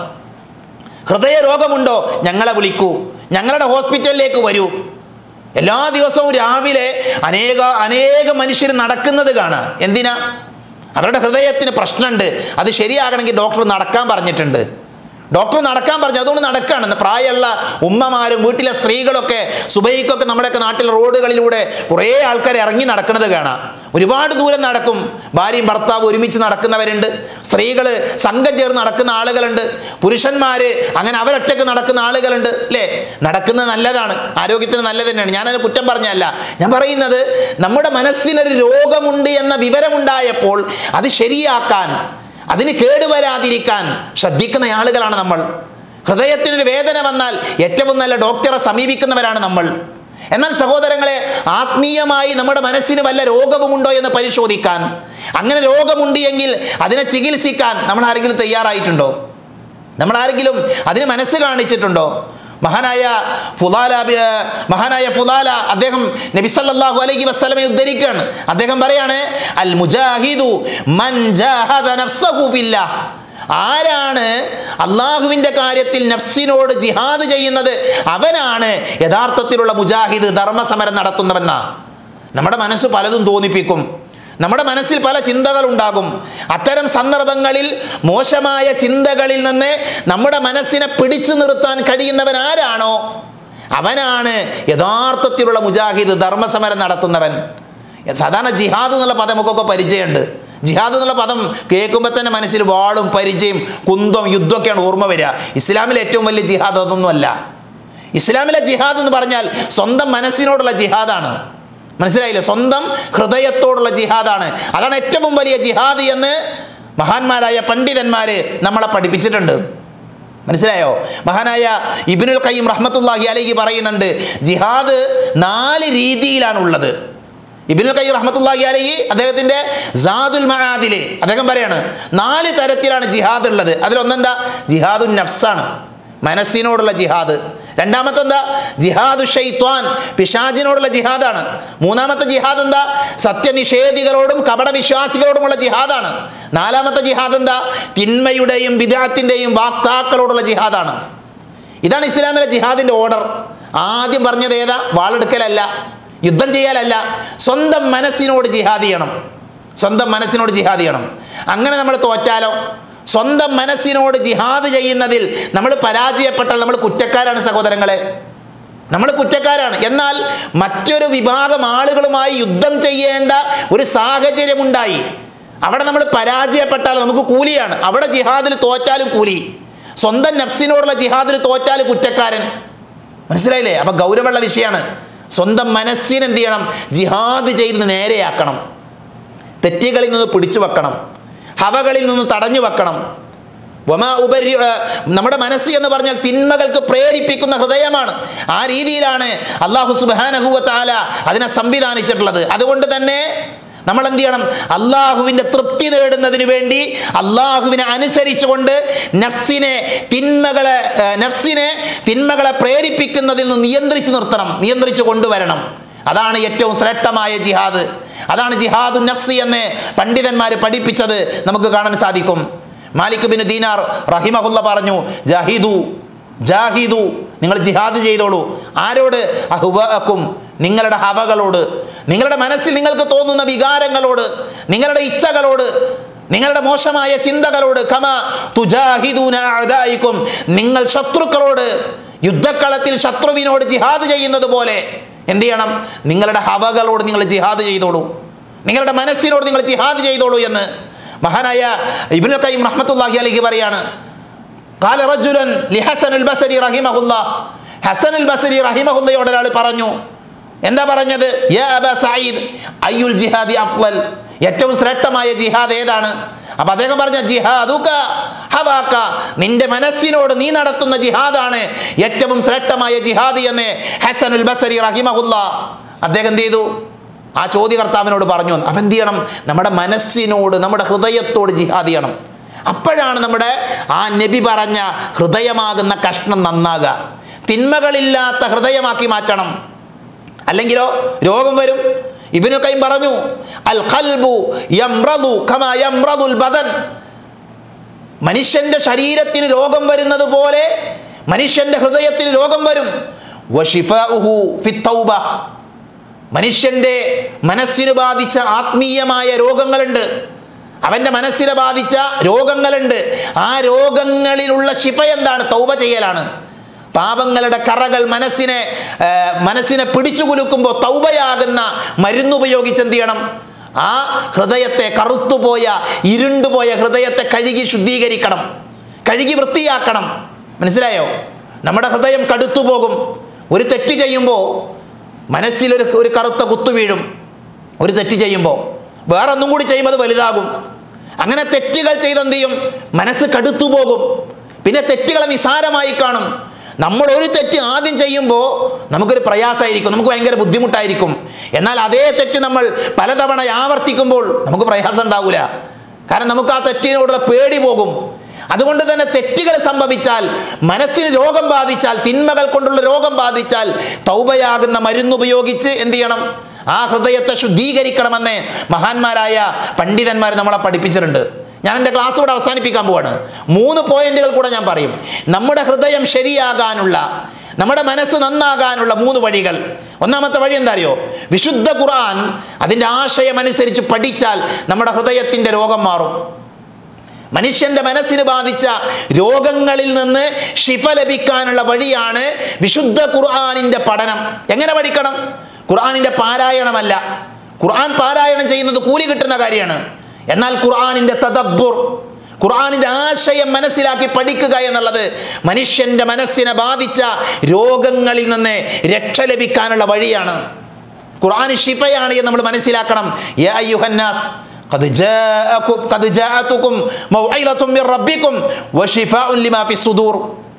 ഹൃദയ രോഗമുണ്ടോ? ഞങ്ങളെ വിളിക്കൂ, ഞങ്ങളുടെ ഹോസ്പിറ്റലിലേക്ക് വരൂ. എല്ലാ ദിവസവും രാവിലെ അനേക അനേക മനുഷ്യർ നടക്കുന്നത് കാണാം. എന്തിനാ? അവരുടെ ഹൃദയത്തിന് പ്രശ്നമുണ്ട്, അത് ശരിയാകണമെങ്കിൽ ഡോക്ടർ നടക്കാൻ പറഞ്ഞിട്ടുണ്ട്. ഡോക്ടർ നടക്കാൻ പറഞ്ഞു, അതുകൊണ്ട് നടക്കുകയാണ്. പ്രായമുള്ള ഉമ്മമാരും വീട്ടിലെ സ്ത്രീകളൊക്കെ സുബഹിക്കൊക്കെ നമ്മുടെയൊക്കെ നാട്ടിൽ റോഡുകളിലൂടെ കുറേ ആൾക്കാർ ഇറങ്ങി നടക്കുന്നത് കാണാം. ഒരുപാട് ദൂരം നടക്കും. ഭാര്യയും ഭർത്താവ് ഒരുമിച്ച് നടക്കുന്നവരുണ്ട്, സ്ത്രീകൾ സംഘം ചേർന്ന് നടക്കുന്ന ആളുകളുണ്ട്, പുരുഷന്മാർ അങ്ങനെ അവരൊറ്റക്ക് നടക്കുന്ന ആളുകളുണ്ട്. അല്ലേ? നടക്കുന്നത് നല്ലതാണ്, ആരോഗ്യത്തിന് നല്ലത് തന്നെയാണ്. ഞാനത് കുറ്റം പറഞ്ഞല്ല. ഞാൻ പറയുന്നത് നമ്മുടെ മനസ്സിനൊരു രോഗമുണ്ട് എന്ന വിവരമുണ്ടായപ്പോൾ അത് ശരിയാക്കാൻ, അതിന് കേടുവരാതിരിക്കാൻ ശ്രദ്ധിക്കുന്ന ആളുകളാണ് നമ്മൾ. ഹൃദയത്തിനൊരു വേദന വന്നാൽ ഏറ്റവും നല്ല ഡോക്ടറെ സമീപിക്കുന്നവരാണ് നമ്മൾ. എന്നാൽ സഹോദരങ്ങളെ, ആത്മീയമായി നമ്മുടെ മനസ്സിന് വല്ല രോഗവുമുണ്ടോ എന്ന് പരിശോധിക്കാൻ, അങ്ങനെ രോഗമുണ്ട് എങ്കിൽ അതിനെ ചികിത്സിക്കാൻ നമ്മൾ ആരെങ്കിലും തയ്യാറായിട്ടുണ്ടോ? നമ്മൾ ആരെങ്കിലും അതിന് മനസ്സ് കാണിച്ചിട്ടുണ്ടോ? മഹാനായ ഫുലാല മഹാനായ ഫുലാല അദ്ദേഹം നബി സല്ലല്ലാഹു അലൈഹി വസല്ലമയെ ഉദ്ധരിക്കുകയാണ്. അദ്ദേഹം പറയാണ്, അൽ മുജാഹിദു മൻ ജാഹദ നഫ്സഹു ഫില്ലാഹ്. ആരാണ് അള്ളാഹുവിൻ്റെ കാര്യത്തിൽ നഫ്സിനോട് ജിഹാദ് ചെയ്യുന്നത്, അവനാണ് യഥാർത്ഥത്തിലുള്ള മുജാഹിദ്, ധർമ്മസമരം നടത്തുന്നവനാ. നമ്മുടെ മനസ്സ് പലതും തോന്നിപ്പിക്കും, നമ്മുടെ മനസ്സിൽ പല ചിന്തകൾ ഉണ്ടാകും. അത്തരം സന്ദർഭങ്ങളിൽ മോശമായ ചിന്തകളിൽ നിന്ന് നമ്മുടെ മനസ്സിനെ പിടിച്ചു നിർത്താൻ കഴിയുന്നവൻ ആരാണോ, അവനാണ് യഥാർത്ഥത്തിലുള്ള മുജാഹിദ്, ധർമ്മസമരം നടത്തുന്നവൻ. സാധാരണ ജിഹാദ് എന്നുള്ള പദം നമുക്കൊക്കെ പരിചയമുണ്ട്. ജിഹാദ് എന്നുള്ള പദം കേൾക്കുമ്പോൾ തന്നെ മനസ്സിൽ വാളും പരിചയം കുന്തം യുദ്ധമൊക്കെയാണ് ഓർമ്മ വരിക. ഇസ്ലാമിലെ ഏറ്റവും വലിയ ജിഹാദ് അതൊന്നുമല്ല. ഇസ്ലാമിലെ ജിഹാദ് എന്ന് പറഞ്ഞാൽ സ്വന്തം മനസ്സിനോടുള്ള ജിഹാദാണ്. മനസ്സിലായില്ലേ? സ്വന്തം ഹൃദയത്തോടുള്ള ജിഹാദാണ്. അതാണ് ഏറ്റവും വലിയ ജിഹാദ് എന്ന് മഹാന്മാരായ പണ്ഡിതന്മാര് നമ്മളെ പഠിപ്പിച്ചിട്ടുണ്ട്. മനസ്സിലായോ? മഹാനായ ഇബ്നുൽ ഖയ്യിം റഹ്മത്തുള്ളാഹി അലൈഹി പറയുന്നുണ്ട്, ജിഹാദ് നാല് രീതിയിലാണുള്ളത്. ഇബ്നുൽ ഖയ്യിം റഹ്മത്തുള്ളാഹി അലൈഹി അദ്ദേഹത്തിന്റെ സാദുൽ മആദിൽ അദ്ദേഹം പറയാണ്, നാല് തരത്തിലാണ് ജിഹാദ് ഉള്ളത്. അതിലൊന്നെന്താ? ജിഹാദുൻ നഫ്സാണ്, മനസ്സിനോടുള്ള ജിഹാദ്. രണ്ടാമത്തെ എന്താ? ജിഹാദു ഷൈത്വാൻ, പിശാചിനോടുള്ള ജിഹാദാണ്. മൂന്നാമത്തെ ജിഹാദ് എന്താ? സത്യനിഷേധികളോടും കപടവിശ്വാസികളോടുമുള്ള ജിഹാദാണ്. നാലാമത്തെ ജിഹാദ് എന്താ? തിന്മയുടെയും ബിദ്അത്തിന്റെയും വാക്താക്കളോടുള്ള ജിഹാദാണ്. ഇതാണ് ഇസ്ലാമിലെ ജിഹാദിന്റെ ഓർഡർ. ആദ്യം പറഞ്ഞത് ഏതാ? വാളെടുക്കലല്ല, യുദ്ധം ചെയ്യാലല്ല, സ്വന്തം മനസ്സിനോട് ജിഹാദ് ചെയ്യണം. സ്വന്തം മനസ്സിനോട് ജിഹാദ് ചെയ്യണം. അങ്ങനെ നമ്മൾ തോറ്റാലോ? സ്വന്തം മനസ്സിനോട് ജിഹാദ് ചെയ്യുന്നതിൽ നമ്മൾ പരാജയപ്പെട്ടാൽ നമ്മൾ കുറ്റക്കാരാണ് സഹോദരങ്ങളെ, നമ്മൾ കുറ്റക്കാരാണ്. എന്നാൽ മറ്റൊരു വിഭാഗം ആളുകളുമായി യുദ്ധം ചെയ്യേണ്ട ഒരു സാഹചര്യമുണ്ടായി, അവിടെ നമ്മൾ പരാജയപ്പെട്ടാൽ നമുക്ക് കൂലിയാണ്. അവിടെ ജിഹാദിൽ തോറ്റാലും കൂലി. സ്വന്തം നഫ്സിനോടുള്ള ജിഹാദിൽ തോറ്റാൽ കുറ്റക്കാരൻ. മനസ്സിലായില്ലേ? അപ്പം ഗൗരവമുള്ള വിഷയമാണ്. സ്വന്തം മനസ്സിന് എന്ത് ചെയ്യണം? ജിഹാദ് ചെയ്ത് നേരെയാക്കണം, തെറ്റുകളിൽ നിന്ന് പിടിച്ചു വെക്കണം, ഹവകളിൽ നിന്ന് തടഞ്ഞു വെക്കണം. വമാ ഉപരി നമ്മുടെ മനസ്സ് എന്ന് പറഞ്ഞാൽ തിന്മകൾക്ക് പ്രേരിപ്പിക്കുന്ന ഹൃദയമാണ്. ആ രീതിയിലാണ് അല്ലാഹു സുബ്ഹാനഹു വ തആല അതിനെ സംവിധാനിച്ചിട്ടുള്ളത്. അതുകൊണ്ട് തന്നെ നമ്മൾ എന്ത് ചെയ്യണം? അള്ളാഹുവിൻ്റെ തൃപ്തി നേടുന്നതിന് വേണ്ടി അള്ളാഹുവിനെ അനുസരിച്ചുകൊണ്ട് നഫ്സിനെ തിന്മകളെ നഫ്സിനെ തിന്മകളെ പ്രേരിപ്പിക്കുന്നതിൽ നിന്ന് നിയന്ത്രിച്ച് നിർത്തണം, നിയന്ത്രിച്ച് കൊണ്ടുവരണം. അതാണ് ഏറ്റവും ശ്രേഷ്ഠമായ ജിഹാദ്. അതാണ് ജിഹാദു നഫ്സി എന്ന് പണ്ഡിതന്മാർ പഠിപ്പിച്ചത് നമുക്ക് കാണാൻ സാധിക്കും. മാലിക് ബിൻ ദീനാർ റഹിമഹുല്ല പറഞ്ഞു, ജാഹിദു ജാഹിദു നിങ്ങൾ ജിഹാദ് ചെയ്തോളൂ. ആരോട്? അഹ്വാഅക്കും നിങ്ങളുടെ ഹവകളോട്, നിങ്ങളുടെ മനസ്സിൽ നിങ്ങൾക്ക് തോന്നുന്ന വികാരങ്ങളോട്, നിങ്ങളുടെ ഇച്ഛകളോട്, നിങ്ങളുടെ മോശമായ ചിന്തകളോട്. കമാ തുജാഹിദൂന അഅദായിക്കും നിങ്ങൾ ശത്രുക്കളോട് യുദ്ധക്കളത്തിൽ ശത്രുവിനോട് ജിഹാദ് ചെയ്യുന്നത് പോലെ എന്ത് ചെയ്യണം? നിങ്ങളുടെ ഹവകളോട് നിങ്ങൾ ജിഹാദ് ചെയ്തോളൂ, നിങ്ങളുടെ മനസ്സിനോട് നിങ്ങൾ ജിഹാദ് ചെയ്തോളൂ എന്ന് മഹാനായ ഇബ്നുൽ ഖയ്യിം റഹ്മത്തുള്ളാഹി അലൈഹി പറയാണ്. ഖാല റജുലൻ ലിഹസനുൽ ബസരി റഹിമഹുല്ലാഹ്, ഹസനുൽ ബസരി റഹിമഹുല്ലയോട് ഒരാൾ പറഞ്ഞു. എന്താ പറഞ്ഞത്? യാ അബാ സഈദ് അയ്യുൽ ജിഹാദി അഫ്ളൽ, ഏറ്റവും ശ്രേഷ്ഠമായ ജിഹാദ് ഏതാണ്? അപ്പൊ അദ്ദേഹം പറഞ്ഞ ജിഹാദുക ഹവാക, നിന്റെ മനസ്സിനോട് നീ നടത്തുന്ന ജിഹാദാണ് ഏറ്റവും ശ്രേഷ്ഠമായ ജിഹാദ് എന്ന് ഹസനുൽ ബസരി റഹിമഹുല്ലാഹ് അദ്ദേഹം എന്ത് ചെയ്തു? ആ ചോദ്യകർത്താവിനോട് പറഞ്ഞു. അപ്പം എന്ത് ചെയ്യണം? നമ്മുടെ മനസ്സിനോട്, നമ്മുടെ ഹൃദയത്തോട് ജിഹാദ് ചെയ്യണം. അപ്പോഴാണ് നമ്മുടെ ആ നബി പറഞ്ഞ ഹൃദയമാകുന്ന കഷ്ണം നന്നാകുക. തിന്മകളില്ലാത്ത ഹൃദയമാക്കി മാറ്റണം. അല്ലെങ്കിലോ രോഗം വരും. ഇബ്നുൽ ഖയ്യിം പറഞ്ഞു, അൽ ഖൽബു യംറദു കമാ യംറദുൽ ബദൻ, മനുഷ്യന്റെ ശരീരത്തിന് രോഗം വരുന്നത് പോലെ മനുഷ്യന്റെ ഹൃദയത്തിന് രോഗം വരും. വശിഫാഉഹു ഫിത് തൗബ, മനുഷ്യന്റെ മനസ്സിന് ബാധിച്ച ആത്മീയമായ രോഗങ്ങളുണ്ട്, അവന്റെ മനസ്സിനെ ബാധിച്ച രോഗങ്ങളുണ്ട്. ആ രോഗങ്ങളിലുള്ള ശിഫ എന്താണ്? തൗബ ചെയ്യലാണ്. പാപങ്ങളുടെ കറകൾ മനസ്സിനെ മനസ്സിനെ പിടിച്ചു കുലുക്കുമ്പോൾ തൗബയാകുന്ന മരുന്നുപയോഗിച്ച് എന്ത് ചെയ്യണം? ആ ഹൃദയത്തെ, കറുത്തുപോയ ഇരുണ്ടുപോയ ഹൃദയത്തെ കഴുകി ശുദ്ധീകരിക്കണം, കഴുകി വൃത്തിയാക്കണം. മനസ്സിലായോ? നമ്മുടെ ഹൃദയം കടുത്തു പോകും. ഒരു തെറ്റ് ചെയ്യുമ്പോൾ മനസ്സിലൊരു ഒരു കറുത്ത കുത്തു വീഴും. ഒരു തെറ്റ് ചെയ്യുമ്പോൾ വേറെ ഒന്നും കൂടി ചെയ്യുമ്പോൾ അത് വലുതാകും. അങ്ങനെ തെറ്റുകൾ ചെയ്തെന്ത് ചെയ്യും? മനസ്സ് കടുത്തു പോകും. പിന്നെ തെറ്റുകളെ നിസാരമായി കാണും. നമ്മൾ ഒരു തെറ്റ് ആദ്യം ചെയ്യുമ്പോൾ നമുക്കൊരു പ്രയാസമായിരിക്കും, നമുക്ക് ഭയങ്കര ബുദ്ധിമുട്ടായിരിക്കും. എന്നാൽ അതേ തെറ്റ് നമ്മൾ പലതവണ ആവർത്തിക്കുമ്പോൾ നമുക്ക് പ്രയാസം ഉണ്ടാവില്ല. കാരണം നമുക്ക് ആ തെറ്റിനോടുള്ള പേടി പോകും. അതുകൊണ്ട് തന്നെ തെറ്റുകൾ സംഭവിച്ചാൽ, മനസ്സിന് രോഗം ബാധിച്ചാൽ, തിന്മകൾ കൊണ്ടുള്ള രോഗം ബാധിച്ചാൽ തൗബയാകുന്ന മരുന്നുപയോഗിച്ച് എന്ത് ചെയ്യണം? ആ ഹൃദയത്തെ ശുദ്ധീകരിക്കണമെന്ന് മഹാന്മാരായ പണ്ഡിതന്മാർ നമ്മളെ പഠിപ്പിച്ചിട്ടുണ്ട്. ഞാൻ എൻ്റെ ക്ലാസ് ഇവിടെ അവസാനിപ്പിക്കാൻ പോവാണ്. മൂന്ന് പോയിന്റുകൾ കൂടെ ഞാൻ പറയും. നമ്മുടെ ഹൃദയം ശരിയാകാനുള്ള, നമ്മുടെ മനസ്സ് നന്നാകാനുള്ള മൂന്ന് വഴികൾ. ഒന്നാമത്തെ വഴി എന്താ അറിയോ? വിശുദ്ധ ഖുർആൻ അതിൻ്റെ ആശയമനുസരിച്ച് പഠിച്ചാൽ നമ്മുടെ ഹൃദയത്തിൻ്റെ രോഗം മാറും. മനുഷ്യന്റെ മനസ്സിന് ബാധിച്ച രോഗങ്ങളിൽ നിന്ന് ശിഫ ലഭിക്കാനുള്ള വഴിയാണ് വിശുദ്ധ ഖുർആനിൻ്റെ പഠനം. എങ്ങനെ പഠിക്കണം? ഖുർആനിൻ്റെ പാരായണമല്ല. ഖുർആൻ പാരായണം ചെയ്യുന്നത് കൂലി കിട്ടുന്ന കാര്യമാണ്. എന്നാൽ ഖുർആനിൻ്റെ തദബ്ബുർ, ഖുർആനിൻ്റെ ആശയം മനസ്സിലാക്കി പഠിക്കുക എന്നുള്ളത് മനുഷ്യന്റെ മനസ്സിനെ ബാധിച്ച രോഗങ്ങളിൽ നിന്ന് രക്ഷ ലഭിക്കാനുള്ള വഴിയാണ്. ഖുർആൻ ശിഫയാണ് എന്ന് നമ്മൾ മനസ്സിലാക്കണം. യാ അയ്യുഹന്നാസ് ഖദ് ജാഅകും ഖദ് ജാഅതുകും മൗഇദത്തും മിർ റബ്ബികും വശിഫാഉൻ ലിമാ ഫിസ്സുദൂർ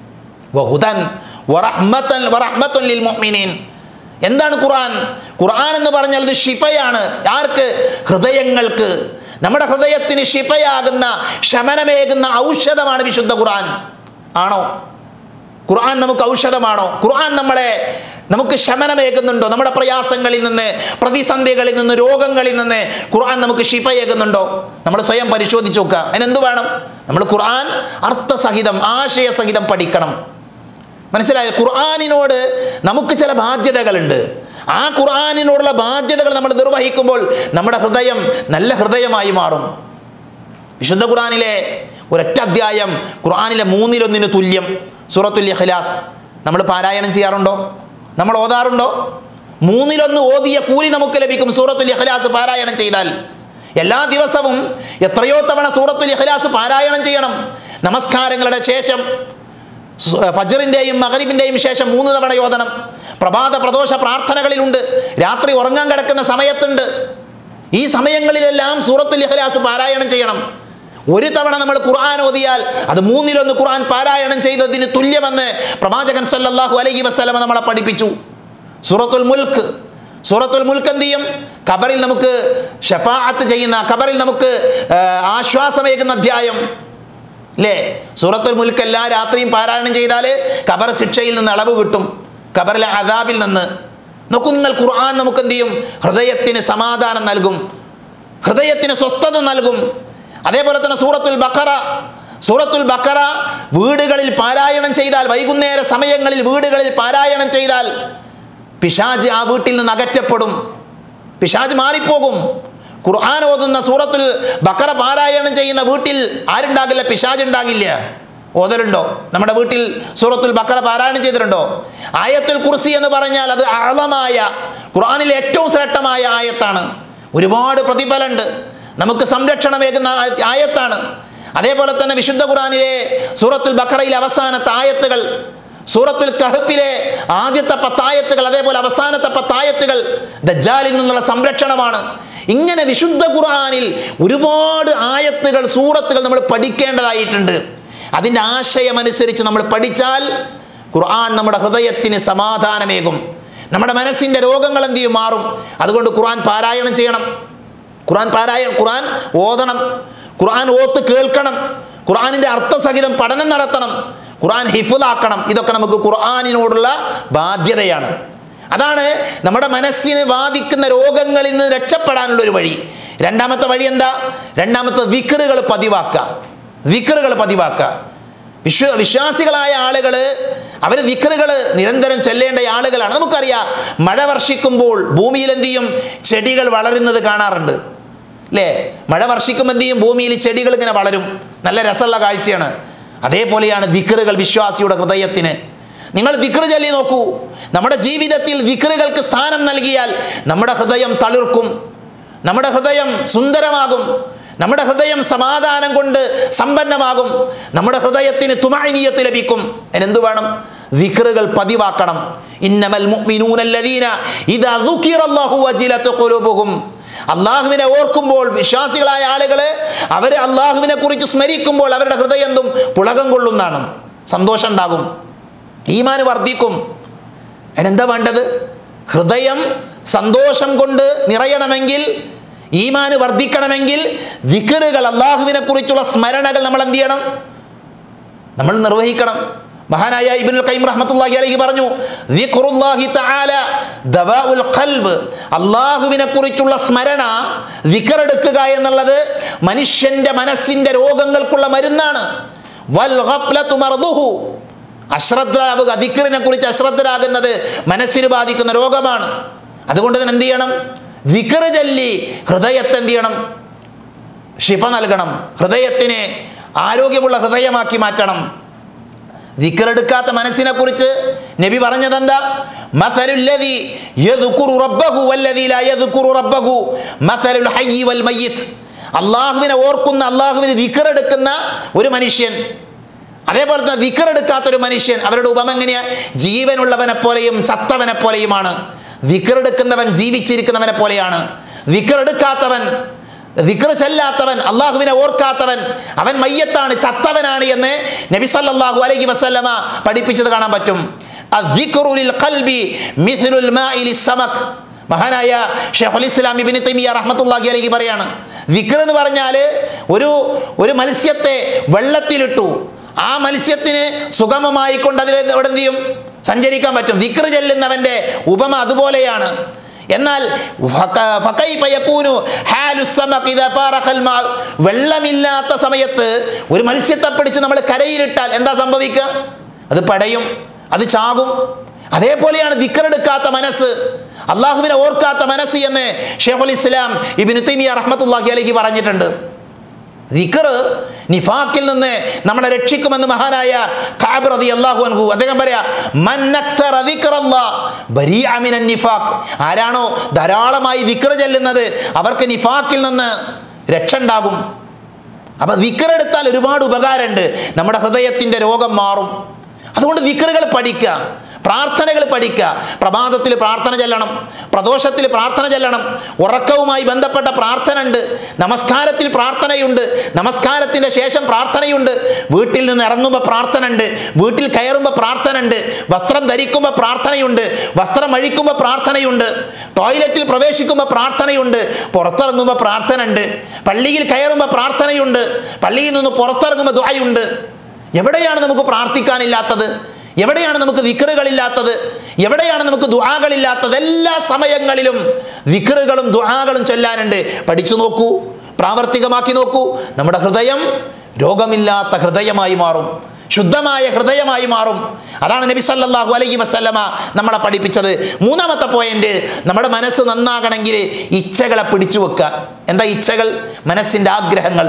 വഹുദൻ വറഹ്മതൻ വറഹ്മത്തുൻ ലിൽ മുഅ്മിനീൻ. എന്താണ് ഖുർആൻ? ഖുർആൻ എന്ന് പറഞ്ഞാൽ ഇത് ശിഫയാണ്. ആർക്ക്? ഹൃദയങ്ങൾക്ക്. നമ്മുടെ ഹൃദയത്തിന് ശിഫയാകുന്ന, ശമനമേകുന്ന ഔഷധമാണ് വിശുദ്ധ ഖുർആൻ. ആണോ? ഖുർആൻ നമുക്ക് ഔഷധമാണോ? ഖുർആൻ നമ്മളെ നമുക്ക് ശമനമേകുന്നുണ്ടോ? നമ്മുടെ പ്രയാസങ്ങളിൽ നിന്ന്, പ്രതിസന്ധികളിൽ നിന്ന്, രോഗങ്ങളിൽ നിന്ന് ഖുർആൻ നമുക്ക് ശിഫയേകുന്നുണ്ടോ? നമ്മൾ സ്വയം പരിശോധിച്ച് നോക്കുക. അതിനെന്ത് വേണം? നമ്മൾ ഖുർആൻ അർത്ഥസഹിതം, ആശയസഹിതം പഠിക്കണം. മനസ്സിലായോ? ഖുർആനിനോട് നമുക്ക് ചില ബാധ്യതകളുണ്ട്. ആ ഖുർആനിനോടുള്ള ബാധ്യതകൾ നമ്മൾ നിർവഹിക്കുമ്പോൾ നമ്മുടെ ഹൃദയം നല്ല ഹൃദയമായി മാറും. വിശുദ്ധ ഖുർആനിലെ ഒരൊറ്റ അധ്യായം ഖുർആനിലെ മൂന്നിലൊന്നിന് തുല്യം സൂറത്തുൽ ഇഖ്ലാസ് നമ്മൾ പാരായണം ചെയ്യാറുണ്ടോ? നമ്മൾ ഓതാറുണ്ടോ? മൂന്നിലൊന്ന് ഓതിയ കൂലി നമുക്ക് ലഭിക്കും സൂറത്തുൽ ഇഖ്ലാസ് പാരായണം ചെയ്താൽ. എല്ലാ ദിവസവും എത്രയോ തവണ സൂറത്തുൽ ഇഖ്ലാസ് പാരായണം ചെയ്യണം. നമസ്കാരങ്ങളുടെ ശേഷം, ഫജ്റിൻ്റെയും മഗ്രിബിൻ്റെയും ശേഷം മൂന്ന് തവണ ഓതണം. പ്രഭാത പ്രദോഷ പ്രാർത്ഥനകളിലുണ്ട്, രാത്രി ഉറങ്ങാൻ കിടക്കുന്ന സമയത്തുണ്ട്. ഈ സമയങ്ങളിലെല്ലാം സൂറത്തുൽ ഇഖ്ലാസ് പാരായണം ചെയ്യണം. ഒരു തവണ നമ്മൾ ഖുർആൻ ഓതിയാൽ അത് മൂന്നിലൊന്ന് ഖുർആൻ പാരായണം ചെയ്തതിന് തുല്യമെന്ന് പ്രവാചകൻ സല്ലല്ലാഹു അലൈഹി വസല്ലം നമ്മളെ പഠിപ്പിച്ചു. സൂറത്തുൽ മുൽക്ക് സൂറത്തുൽ മുൽക്ക് എന്ത് ചെയ്യും? ഖബറിൽ നമുക്ക് ഷഫാഅത്ത് ചെയ്യുന്ന, ഖബറിൽ നമുക്ക് ആശ്വാസമേകുന്ന അധ്യായം അല്ലേ? സൂറത്തുൽ മുൽക്ക് എല്ലാ രാത്രിയും പാരായണം ചെയ്താൽ ഖബർ ശിക്ഷയിൽ നിന്ന് ഇളവ് കിട്ടും, ഖബറിലെ അദാബിൽ നിന്ന്. നോക്കൂ നിങ്ങൾ, ഖുർആൻ നമുക്ക് എന്ത് ചെയ്യും? ഹൃദയത്തിന് സമാധാനം നൽകും, ഹൃദയത്തിന് സ്വസ്ഥത നൽകും. അതേപോലെ തന്നെ സൂറത്തുൽ ബഖറ സൂറത്തുൽ ബഖറ വീടുകളിൽ പാരായണം ചെയ്താൽ, വൈകുന്നേര സമയങ്ങളിൽ വീടുകളിൽ പാരായണം ചെയ്താൽ പിശാച് ആ വീട്ടിൽ നിന്ന് അകറ്റപ്പെടും, പിശാച് മാറിപ്പോകും. ഖുർആൻ ഓതുന്ന സൂറത്തുൽ ബഖറ പാരായണം ചെയ്യുന്ന വീട്ടിൽ ആരുണ്ടാകില്ല? പിശാച് ഉണ്ടാകില്ല. ഓതലുണ്ടോ? നമ്മുടെ വീട്ടിൽ സൂറത്തുൽ ബഖറ പാരായണം ചെയ്തിട്ടുണ്ടോ? ആയത്തുൽ കുർസി എന്ന് പറഞ്ഞാൽ അത് അഅളമായ, ഖുർആനിലെ ഏറ്റവും ശ്രേഷ്ഠമായ ആയത്താണ്. ഒരുപാട് പ്രതിഫലമുണ്ട്, നമുക്ക് സംരക്ഷണമേകുന്ന ആയത്താണ്. അതേപോലെ തന്നെ വിശുദ്ധ ഖുർആനിലെ സൂറത്തുൽ ബഖറയിലെ അവസാനത്തെ ആയത്തുകൾ, സൂറത്തുൽ കഹ്ഫിലെ ആദ്യത്തെ പത്തായത്തുകൾ, അതേപോലെ അവസാനത്തെ പത്തായത്തുകൾ ദജ്ജാലിൽ നിന്നുള്ള സംരക്ഷണമാണ്. ഇങ്ങനെ വിശുദ്ധ ഖുർആനിൽ ഒരുപാട് ആയത്തുകൾ, സൂറത്തുകൾ നമ്മൾ പഠിക്കേണ്ടതായിട്ടുണ്ട്. അതിൻ്റെ ആശയമനുസരിച്ച് നമ്മൾ പഠിച്ചാൽ ഖുർആൻ നമ്മുടെ ഹൃദയത്തിന് സമാധാനമേകും, നമ്മുടെ മനസ്സിൻ്റെ രോഗങ്ങൾ എന്ത് ചെയ്യും? മാറും. അതുകൊണ്ട് ഖുർആൻ പാരായണം ചെയ്യണം, ഖുർആൻ പാരായണം ഖുർആൻ ഓതണം, ഖുർആൻ ഓത്ത് കേൾക്കണം, ഖുർആനിൻ്റെ അർത്ഥസഹിതം പഠനം നടത്തണം, ഖുർആൻ ഹിഫ്ളാക്കണം. ഇതൊക്കെ നമുക്ക് ഖുർആനിനോടുള്ള ബാധ്യതയാണ്. അതാണ് നമ്മുടെ മനസ്സിന് ബാധിക്കുന്ന രോഗങ്ങളിൽ നിന്ന് രക്ഷപ്പെടാനുള്ളൊരു വഴി. രണ്ടാമത്തെ വഴി എന്താ? രണ്ടാമത്തെ ദിക്റുകൾ പതിവാക്കുക, ദിക്റുകൾ പതിവാക്കുക. വിശ്വ വിശ്വാസികളായ ആളുകൾ അവർ ദിക്റുകൾ നിരന്തരം ചൊല്ലേണ്ട ആളുകളാണ്. നമുക്കറിയാം, മഴ വർഷിക്കുമ്പോൾ ഭൂമിയിൽ എന്ത് ചെയ്യും? ചെടികൾ വളരുന്നത് കാണാറുണ്ട് അല്ലേ? മഴ വർഷിക്കുമ്പോൾ എന്ത് ചെയ്യും? ഭൂമിയിൽ ചെടികൾ ഇങ്ങനെ വളരും, നല്ല രസമുള്ള കാഴ്ചയാണ്. അതേപോലെയാണ് ദിക്റുകൾ വിശ്വാസിയുടെ ഹൃദയത്തിന്. നിങ്ങൾ ദിക്റ് ചൊല്ലി നോക്കൂ. നമ്മുടെ ജീവിതത്തിൽ ദിക്റുകൾക്ക് സ്ഥാനം നൽകിയാൽ നമ്മുടെ ഹൃദയം തളിർക്കും, നമ്മുടെ ഹൃദയം സുന്ദരമാകും, നമ്മുടെ ഹൃദയം സമാധാനം കൊണ്ട് സമ്പന്നമാകും, നമ്മുടെ ഹൃദയത്തിന് തുമഅനീയത്ത് ലഭിക്കും. അതിനെന്ത് വേണം? ദിക്റുകൾ പതിവാക്കണം. ഇന്നമൽ മുഅ്മിനൂന അല്ലദീന ഇദാ ദുകിറല്ലാഹു വജിലത് ഖുലൂബുഹും. അള്ളാഹുവിനെ ഓർക്കുമ്പോൾ വിശ്വാസികളായ ആളുകൾ അവർ അള്ളാഹുവിനെ കുറിച്ച് സ്മരിക്കുമ്പോൾ അവരുടെ ഹൃദയം എന്തും പുളകം കൊള്ളുന്നതാണ്, സന്തോഷം ഉണ്ടാകും, ഈമാന് വർദ്ധിക്കും. അതിനെന്താ വേണ്ടത്? ഹൃദയം സന്തോഷം കൊണ്ട് നിറയണമെങ്കിൽ, ഈമാന് വർദ്ധിക്കണമെങ്കിൽ ദിക്റുകൾ, അള്ളാഹുവിനെ കുറിച്ചുള്ള സ്മരണകൾ നമ്മൾ എന്ത് ചെയ്യണം? നമ്മൾ നിർവഹിക്കണം. മഹാനായ ഇബ്നുൽ ഖയ്യിം റഹ്മത്തുള്ളാഹി അലൈഹി പറഞ്ഞു, ദിക്റുല്ലാഹി തആല ദവാഉൽ ഖൽബ്. അള്ളാഹുവിനെ കുറിച്ചുള്ള സ്മരണ, ദിക്ർ എടുക്കുക എന്നുള്ളത് മനുഷ്യന്റെ മനസ്സിന്റെ രോഗങ്ങൾക്കുള്ള മരുന്നാണ്. വൽ ഗഫ്ലതു മർദുഹു. അശ്രദ്ധരാവുക, ദിക്റിനെ കുറിച്ച് അശ്രദ്ധരാകുന്നത് മനസ്സിന് ബാധിക്കുന്ന രോഗമാണ്. അതുകൊണ്ട് തന്നെ എന്ത് ചെയ്യണം? ദിക്ർ ചൊല്ലി ഹൃദയത്തെ എന്ത് ചെയ്യണം? ശിഫ നൽകണം, ഹൃദയത്തിനെ ആരോഗ്യമുള്ള ഹൃദയമാക്കി മാറ്റണം. ദിക്ർ എടുക്കാത്ത മനസ്സിനെ കുറിച്ച് നബി പറഞ്ഞതെന്താ? മസലുല്ലദി യദ്കുറു റബ്ബഹു വല്ലദി ലാ യദ്കുറു റബ്ബഹു മസലുൽ ഹയ്യി വൽ മയ്യിത്ത്. അള്ളാഹുവിനെ ഓർക്കുന്ന, അള്ളാഹുവിന് ദിക്ർ എടുക്കുന്ന ഒരു മനുഷ്യൻ, അതേപോലെ തന്നെ ദിക്ർ എടുക്കാത്തൊരു മനുഷ്യൻ, അവരുടെ ഉപമ എങ്ങനെയാ? ജീവനുള്ളവനെ പോലെയും ചത്തവനെ പോലെയുമാണ്. ദിക്ർ എടുക്കുന്നവൻ ജീവിച്ചിരിക്കുന്നവനെ പോലെയാണ്. ദിക്ർ എടുക്കാത്തവൻ, ദിക്ർ ചെല്ലാത്തവൻ, അള്ളാഹുവിനെ ഓർക്കാത്തവൻ, അവൻ മയ്യത്താണ്, ചത്തവനാണ് എന്ന് നബി സല്ലല്ലാഹു അലൈഹി വസല്ലമ പഠിപ്പിച്ചത് കാണാൻ പറ്റും. അദ്ദിക്റു ലിൽ ഖൽബി മിസ്ലുൽ മാഇ ലിസ്സമക്. മഹാനായ ശൈഖുൽ ഇസ്ലാം ഇബ്നു തൈമിയ്യ റഹ്മത്തുള്ളാഹി അലൈഹി പറയാണ്, ദിക്ർ എന്ന് പറഞ്ഞാൽ ഒരു ഒരു മത്സ്യത്തെ വെള്ളത്തിലിട്ടു, ആ മത്സ്യത്തിന് സുഗമമായി കൊണ്ട് അതിൽ എവിടെ എന്ത് ചെയ്യും? സഞ്ചരിക്കാൻ പറ്റും. ദിക്ർ ചെല്ലുന്നവന്റെ ഉപമ അതുപോലെയാണ്. എന്നാൽ വെള്ളമില്ലാത്ത സമയത്ത് ഒരു മത്സ്യത്തെ പിടിച്ച് നമ്മൾ കരയിലിട്ടാൽ എന്താ സംഭവിക്കുക? അത് പടയും, അത് ചാകും. അതേപോലെയാണ് ദിക്ർ എടുക്കാത്ത മനസ്സ്, അള്ളാഹുവിനെ ഓർക്കാത്ത മനസ്സ് എന്ന് ശൈഖുൽ ഇസ്ലാം ഇബ്നു തൈമിയ്യ റഹ്മത്തുള്ളാഹി അലൈഹി പറഞ്ഞിട്ടുണ്ട്. ദിക്ർ നിഫാഖിൽ നിന്ന് നമ്മളെ രക്ഷിക്കുമെന്ന് മഹാനായ കഅബ് റളിയല്ലാഹു അൻഹു അദ്ദേഹം പറയാ, മൻ അക്സറ ദിക്റല്ലാഹ് ബരീഅ മിനൻ നിഫാഖ്. ആരാണോ ധാരാളമായി ദിക്ർ ചൊല്ലുന്നത് അവർക്ക് നിഫാഖിൽ നിന്ന് രക്ഷ ഉണ്ടാകും. അപ്പോൾ ദിക്ർ എടുത്താൽ ഒരുപാട് ഉപകാരമുണ്ട്, നമ്മുടെ ഹൃദയത്തിൻ്റെ രോഗം മാറും. അതുകൊണ്ട് ദിക്റുകൾ പഠിക്കുക. പ്രാർത്ഥനകൾ പഠിക്കുക. പ്രഭാതത്തിൽ പ്രാർത്ഥന ചെല്ലണം, പ്രദോഷത്തിൽ പ്രാർത്ഥന ചെല്ലണം, ഉറക്കവുമായി ബന്ധപ്പെട്ട പ്രാർത്ഥന ഉണ്ട്, നമസ്കാരത്തിൽ പ്രാർത്ഥനയുണ്ട്, നമസ്കാരത്തിൻ്റെ ശേഷം പ്രാർത്ഥനയുണ്ട്, വീട്ടിൽ നിന്ന് ഇറങ്ങുമ്പോൾ പ്രാർത്ഥന ഉണ്ട്, വീട്ടിൽ കയറുമ്പോൾ പ്രാർത്ഥന ഉണ്ട്, വസ്ത്രം ധരിക്കുമ്പോൾ പ്രാർത്ഥനയുണ്ട്, വസ്ത്രം അഴിക്കുമ്പോൾ പ്രാർത്ഥനയുണ്ട്, ടോയ്ലറ്റിൽ പ്രവേശിക്കുമ്പോൾ പ്രാർത്ഥനയുണ്ട്, പുറത്തിറങ്ങുമ്പോൾ പ്രാർത്ഥന ഉണ്ട്, പള്ളിയിൽ കയറുമ്പോൾ പ്രാർത്ഥനയുണ്ട്, പള്ളിയിൽ നിന്ന് പുറത്തിറങ്ങുമ്പോൾ ദുആയുണ്ട്. എവിടെയാണ് നമുക്ക് പ്രാർത്ഥിക്കാനില്ലാത്തത്? എവിടെയാണ് നമുക്ക് ദിക്റുകളില്ലാത്തത്? എവിടെയാണ് നമുക്ക് ദുആകളില്ലാത്തത്? എല്ലാ സമയങ്ങളിലും ദിക്റുകളും ദുആകളും ചൊല്ലാനുണ്ട്. പഠിച്ചു നോക്കൂ, പ്രാവർത്തികമാക്കി നോക്കൂ. നമ്മുടെ ഹൃദയം രോഗമില്ലാത്ത ഹൃദയമായി മാറും, ശുദ്ധമായ ഹൃദയമായി മാറും. അതാണ് നബി സല്ലല്ലാഹു അലൈഹി വസല്ലമ നമ്മളെ പഠിപ്പിച്ചത്. മൂന്നാമത്തെ പോയിന്റ്, നമ്മുടെ മനസ്സ് നന്നാകണമെങ്കിൽ ഇച്ഛകളെ പിടിച്ചു വെക്കുക. എന്താ ഇച്ഛകൾ? മനസ്സിൻ്റെ ആഗ്രഹങ്ങൾ.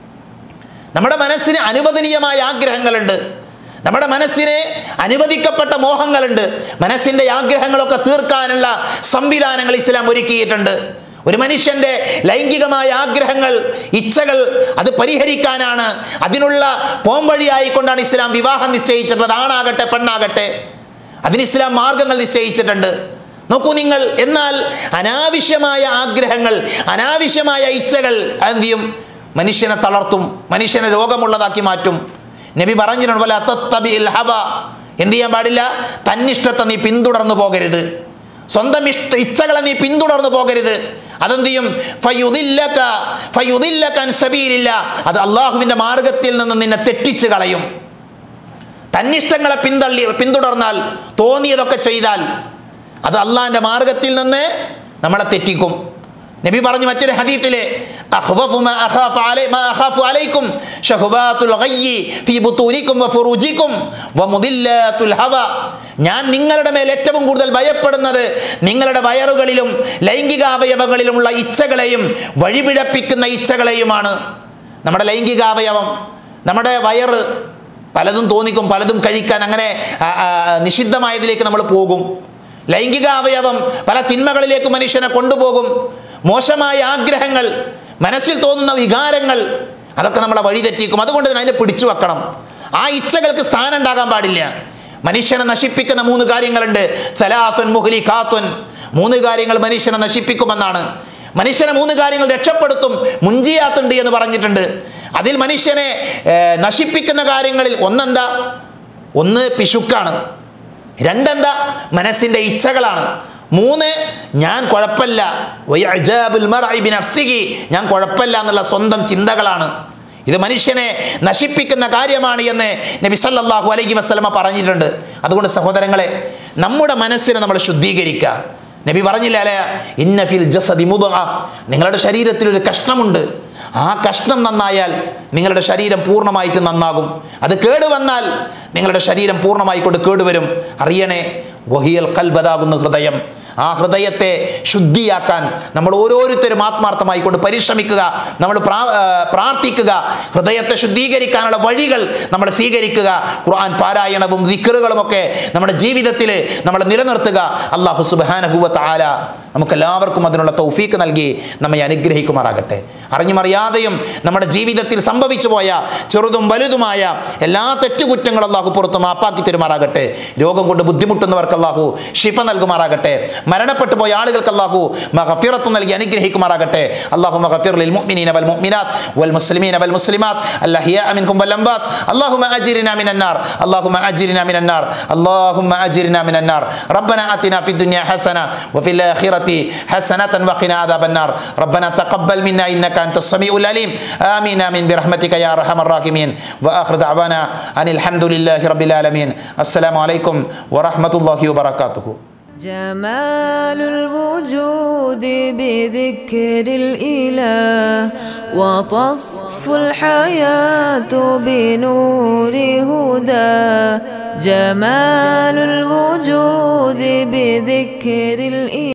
നമ്മുടെ മനസ്സിന് അനുവദനീയമായ ആഗ്രഹങ്ങളുണ്ട്, നമ്മുടെ മനസ്സിന് അനുവദിക്കപ്പെട്ട മോഹങ്ങളുണ്ട്. മനസ്സിൻ്റെ ആഗ്രഹങ്ങളൊക്കെ തീർക്കാനുള്ള സംവിധാനങ്ങൾ ഇസ്ലാം ഒരുക്കിയിട്ടുണ്ട്. ഒരു മനുഷ്യൻ്റെ ലൈംഗികമായ ആഗ്രഹങ്ങൾ, ഇച്ഛകൾ, അത് പരിഹരിക്കാനാണ്, അതിനുള്ള പോംവഴിയായിക്കൊണ്ടാണ് ഇസ്ലാം വിവാഹം നിശ്ചയിച്ചിട്ടുള്ളത്. ആണാകട്ടെ പെണ്ണാകട്ടെ, അതിന് ഇസ്ലാം മാർഗങ്ങൾ നിശ്ചയിച്ചിട്ടുണ്ട്. നോക്കൂ നിങ്ങൾ. എന്നാൽ അനാവശ്യമായ ആഗ്രഹങ്ങൾ, അനാവശ്യമായ ഇച്ഛകൾ അതെന്ത് ചെയ്യും? മനുഷ്യനെ തളർത്തും, മനുഷ്യനെ രോഗമുള്ളതാക്കി മാറ്റും. നബി പറഞ്ഞിട്ടുണ്ട്, വല തത്തബിൽ ഹവ, എന്ത് ചെയ്യാൻ പാടില്ല? തന്നിഷ്ടത്തെ നീ പിന്തുടർന്നു പോകരുത്, സ്വന്തം ഇഷ്ട ഇച്ഛകളെ നീ പിന്തുടർന്നു പോകരുത്. അതെന്ത് ചെയ്യും? ഫയുദില്ലക ഫയുദില്ലക അൻ സബീലില്ല, അത് അള്ളാഹുവിൻ്റെ മാർഗത്തിൽ നിന്ന് നിന്നെ തെറ്റിച്ച് കളയും. തന്നിഷ്ടങ്ങളെ പിന്തള്ളി പിന്തുടർന്നാൽ, തോന്നിയതൊക്കെ ചെയ്താൽ, അത് അള്ളാഹിൻ്റെ മാർഗത്തിൽ നിന്ന് നമ്മളെ തെറ്റിക്കും. നബി പറഞ്ഞു മറ്റൊരു ഹദീസിലെ, അഖ്വഫു മാ അഖാഫു അലൈ മാ അഖാഫു അലൈക്കും ശഹുബാത്തുൽ ഗയ്യി ഫീ ബുതൂനിക്കും വഫുറൂജിക്കും വമുദില്ലാത്തുൽ ഹവ, ഞാൻ നിങ്ങളുടെ മേൽ ഏറ്റവും കൂടുതൽ ഭയപ്പെടുന്നത് നിങ്ങളുടെ വയറുകളിലും ലൈംഗികാവയവങ്ങളിലുമുള്ള ഇച്ഛകളെയും വഴിപിഴപ്പിക്കുന്ന ഇച്ഛകളെയുമാണ്. നമ്മുടെ ലൈംഗികാവയവം, നമ്മുടെ വയറ് പലതും തോന്നിക്കും, പലതും കഴിക്കാൻ, അങ്ങനെ നിഷിദ്ധമായതിലേക്ക് നമ്മൾ പോകും. ലൈംഗികാവയവം പല തിന്മകളിലേക്ക് മനുഷ്യനെ കൊണ്ടുപോകും. മോശമായ ആഗ്രഹങ്ങൾ, മനസ്സിൽ തോന്നുന്ന വികാരങ്ങൾ, അതൊക്കെ നമ്മളെ വഴിതെറ്റിക്കും. അതുകൊണ്ട് തന്നെ അതിനെ പിടിച്ചു വെക്കണം. ആ ഇച്ഛകൾക്ക് സ്ഥാനം ഉണ്ടാകാൻ പാടില്ല. മനുഷ്യനെ നശിപ്പിക്കുന്ന മൂന്ന് കാര്യങ്ങളുണ്ട്. സലാത്തുൻ മുഹ്ലികാത്തുൻ, മൂന്ന് കാര്യങ്ങൾ മനുഷ്യനെ നശിപ്പിക്കുമെന്നാണ്. മനുഷ്യനെ മൂന്ന് കാര്യങ്ങൾ രക്ഷപ്പെടുത്തും, മുൻജിയാത്തുണ്ട് എന്ന് പറഞ്ഞിട്ടുണ്ട്. അതിൽ മനുഷ്യനെ നശിപ്പിക്കുന്ന കാര്യങ്ങളിൽ ഒന്നെന്താ? ഒന്ന് പിശുക്കാണ്, രണ്ടെന്താ? മനസ്സിൻ്റെ ഇച്ഛകളാണ്, മൂന്ന് ഞാൻ കുഴപ്പമില്ല, ഞാൻ കുഴപ്പമില്ല എന്നുള്ള സ്വന്തം ചിന്തകളാണ്. ഇത് മനുഷ്യനെ നശിപ്പിക്കുന്ന കാര്യമാണ് എന്ന് നബി സല്ലല്ലാഹു അലൈഹി വസല്ലമ പറഞ്ഞിട്ടുണ്ട്. അതുകൊണ്ട് സഹോദരങ്ങളെ, നമ്മുടെ മനസ്സിനെ നമ്മൾ ശുദ്ധീകരിക്കുക. നബി പറഞ്ഞില്ല അല്ലേ, ഇന്ന ഫിൽ ജസദി മുദ്ഗ, നിങ്ങളുടെ ശരീരത്തിൽ ഒരു കഷ്ണമുണ്ട്, ആ കഷ്ണം നന്നായാൽ നിങ്ങളുടെ ശരീരം പൂർണ്ണമായിട്ട് നന്നാകും. അത് കേടുവന്നാൽ നിങ്ങളുടെ ശരീരം പൂർണ്ണമായി കൊണ്ട് കേടുവരും. അറിയണേ, വഹിയൽ ഖൽബതാകുന്ന ഹൃദയം. ആ ഹൃദയത്തെ ശുദ്ധിയാക്കാൻ നമ്മൾ ഓരോരുത്തരും ആത്മാർത്ഥമായി കൊണ്ട് പരിശ്രമിക്കുക, നമ്മൾ പ്രാർത്ഥിക്കുക. ഹൃദയത്തെ ശുദ്ധീകരിക്കാനുള്ള വഴികൾ നമ്മൾ സ്വീകരിക്കുക. ഖുർആൻ പാരായണവും ദിക്റുകളുമൊക്കെ നമ്മുടെ ജീവിതത്തിൽ നമ്മൾ നിലനിർത്തുക. അല്ലാഹു സുബ്ഹാനഹു വ തആല നമുക്കെല്ലാവർക്കും അതിനുള്ള തൗഫീക്ക് നൽകി നമ്മെ അനുഗ്രഹിക്കുമാറാകട്ടെ. അറിഞ്ഞുമറിയാതെയും നമ്മുടെ ജീവിതത്തിൽ സംഭവിച്ചു പോയ ചെറുതും വലുതുമായ എല്ലാ തെറ്റുകുറ്റങ്ങളും അല്ലാഹു പുറത്ത് മാപ്പാക്കി തരുമാറാകട്ടെ. രോഗം കൊണ്ട് ബുദ്ധിമുട്ടുന്നവർക്ക് അല്ലാഹു ശിഫ നൽകുമാറാകട്ടെ. മരണപ്പെട്ടു പോയ ആളുകൾക്ക് അല്ലാഹു മഗ്ഫിറത്ത് നൽകി അനുഗ്രഹിക്കുമാറാകട്ടെ. അല്ലാഹുമ്മ ഗഫിർ ലിൽ മുഅ്മിനീന വൽ മുഅ്മിനാത്ത് വൽ മുസ്ലിമീന വൽ മുസ്ലിമാത്ത് അൽഅഹ്യാഅ മിൻകും വൽ അംവാത്ത്. അല്ലാഹുമ്മ അജിർനാ മിനൻ നാർ, അല്ലാഹുമ്മ അജിർനാ മിനൻ നാർ, അല്ലാഹുമ്മ അജിർനാ മിനൻ നാർ. റബ്ബനാ ആതിനാ ഫിദ് ദുനിയ ഹസന വഫിൽ ആഖിറതി ഹസനതൻ വഖിനാ അദാബൻ നാർ. റബ്ബനാ തഖബ്ബൽ മിന്നാ ഇന്നക അൻതസ് സമീഉൽ അലീം. ആമീൻ ആമീൻ ബിറഹ്മതിക യാ അർഹമർ റഹീമീൻ. വആഖിറു ദഅവാനാ അനിൽ ഹംദുലില്ലാഹി റബ്ബിൽ ആലമീൻ. അസ്സലാമു അലൈക്കും വറഹ്മത്തുള്ളാഹി വബറകാതുഹു. جمال الوجود بذكر الإله وتصفو الحياة بنور هدى. جمال الوجود بذكر الإله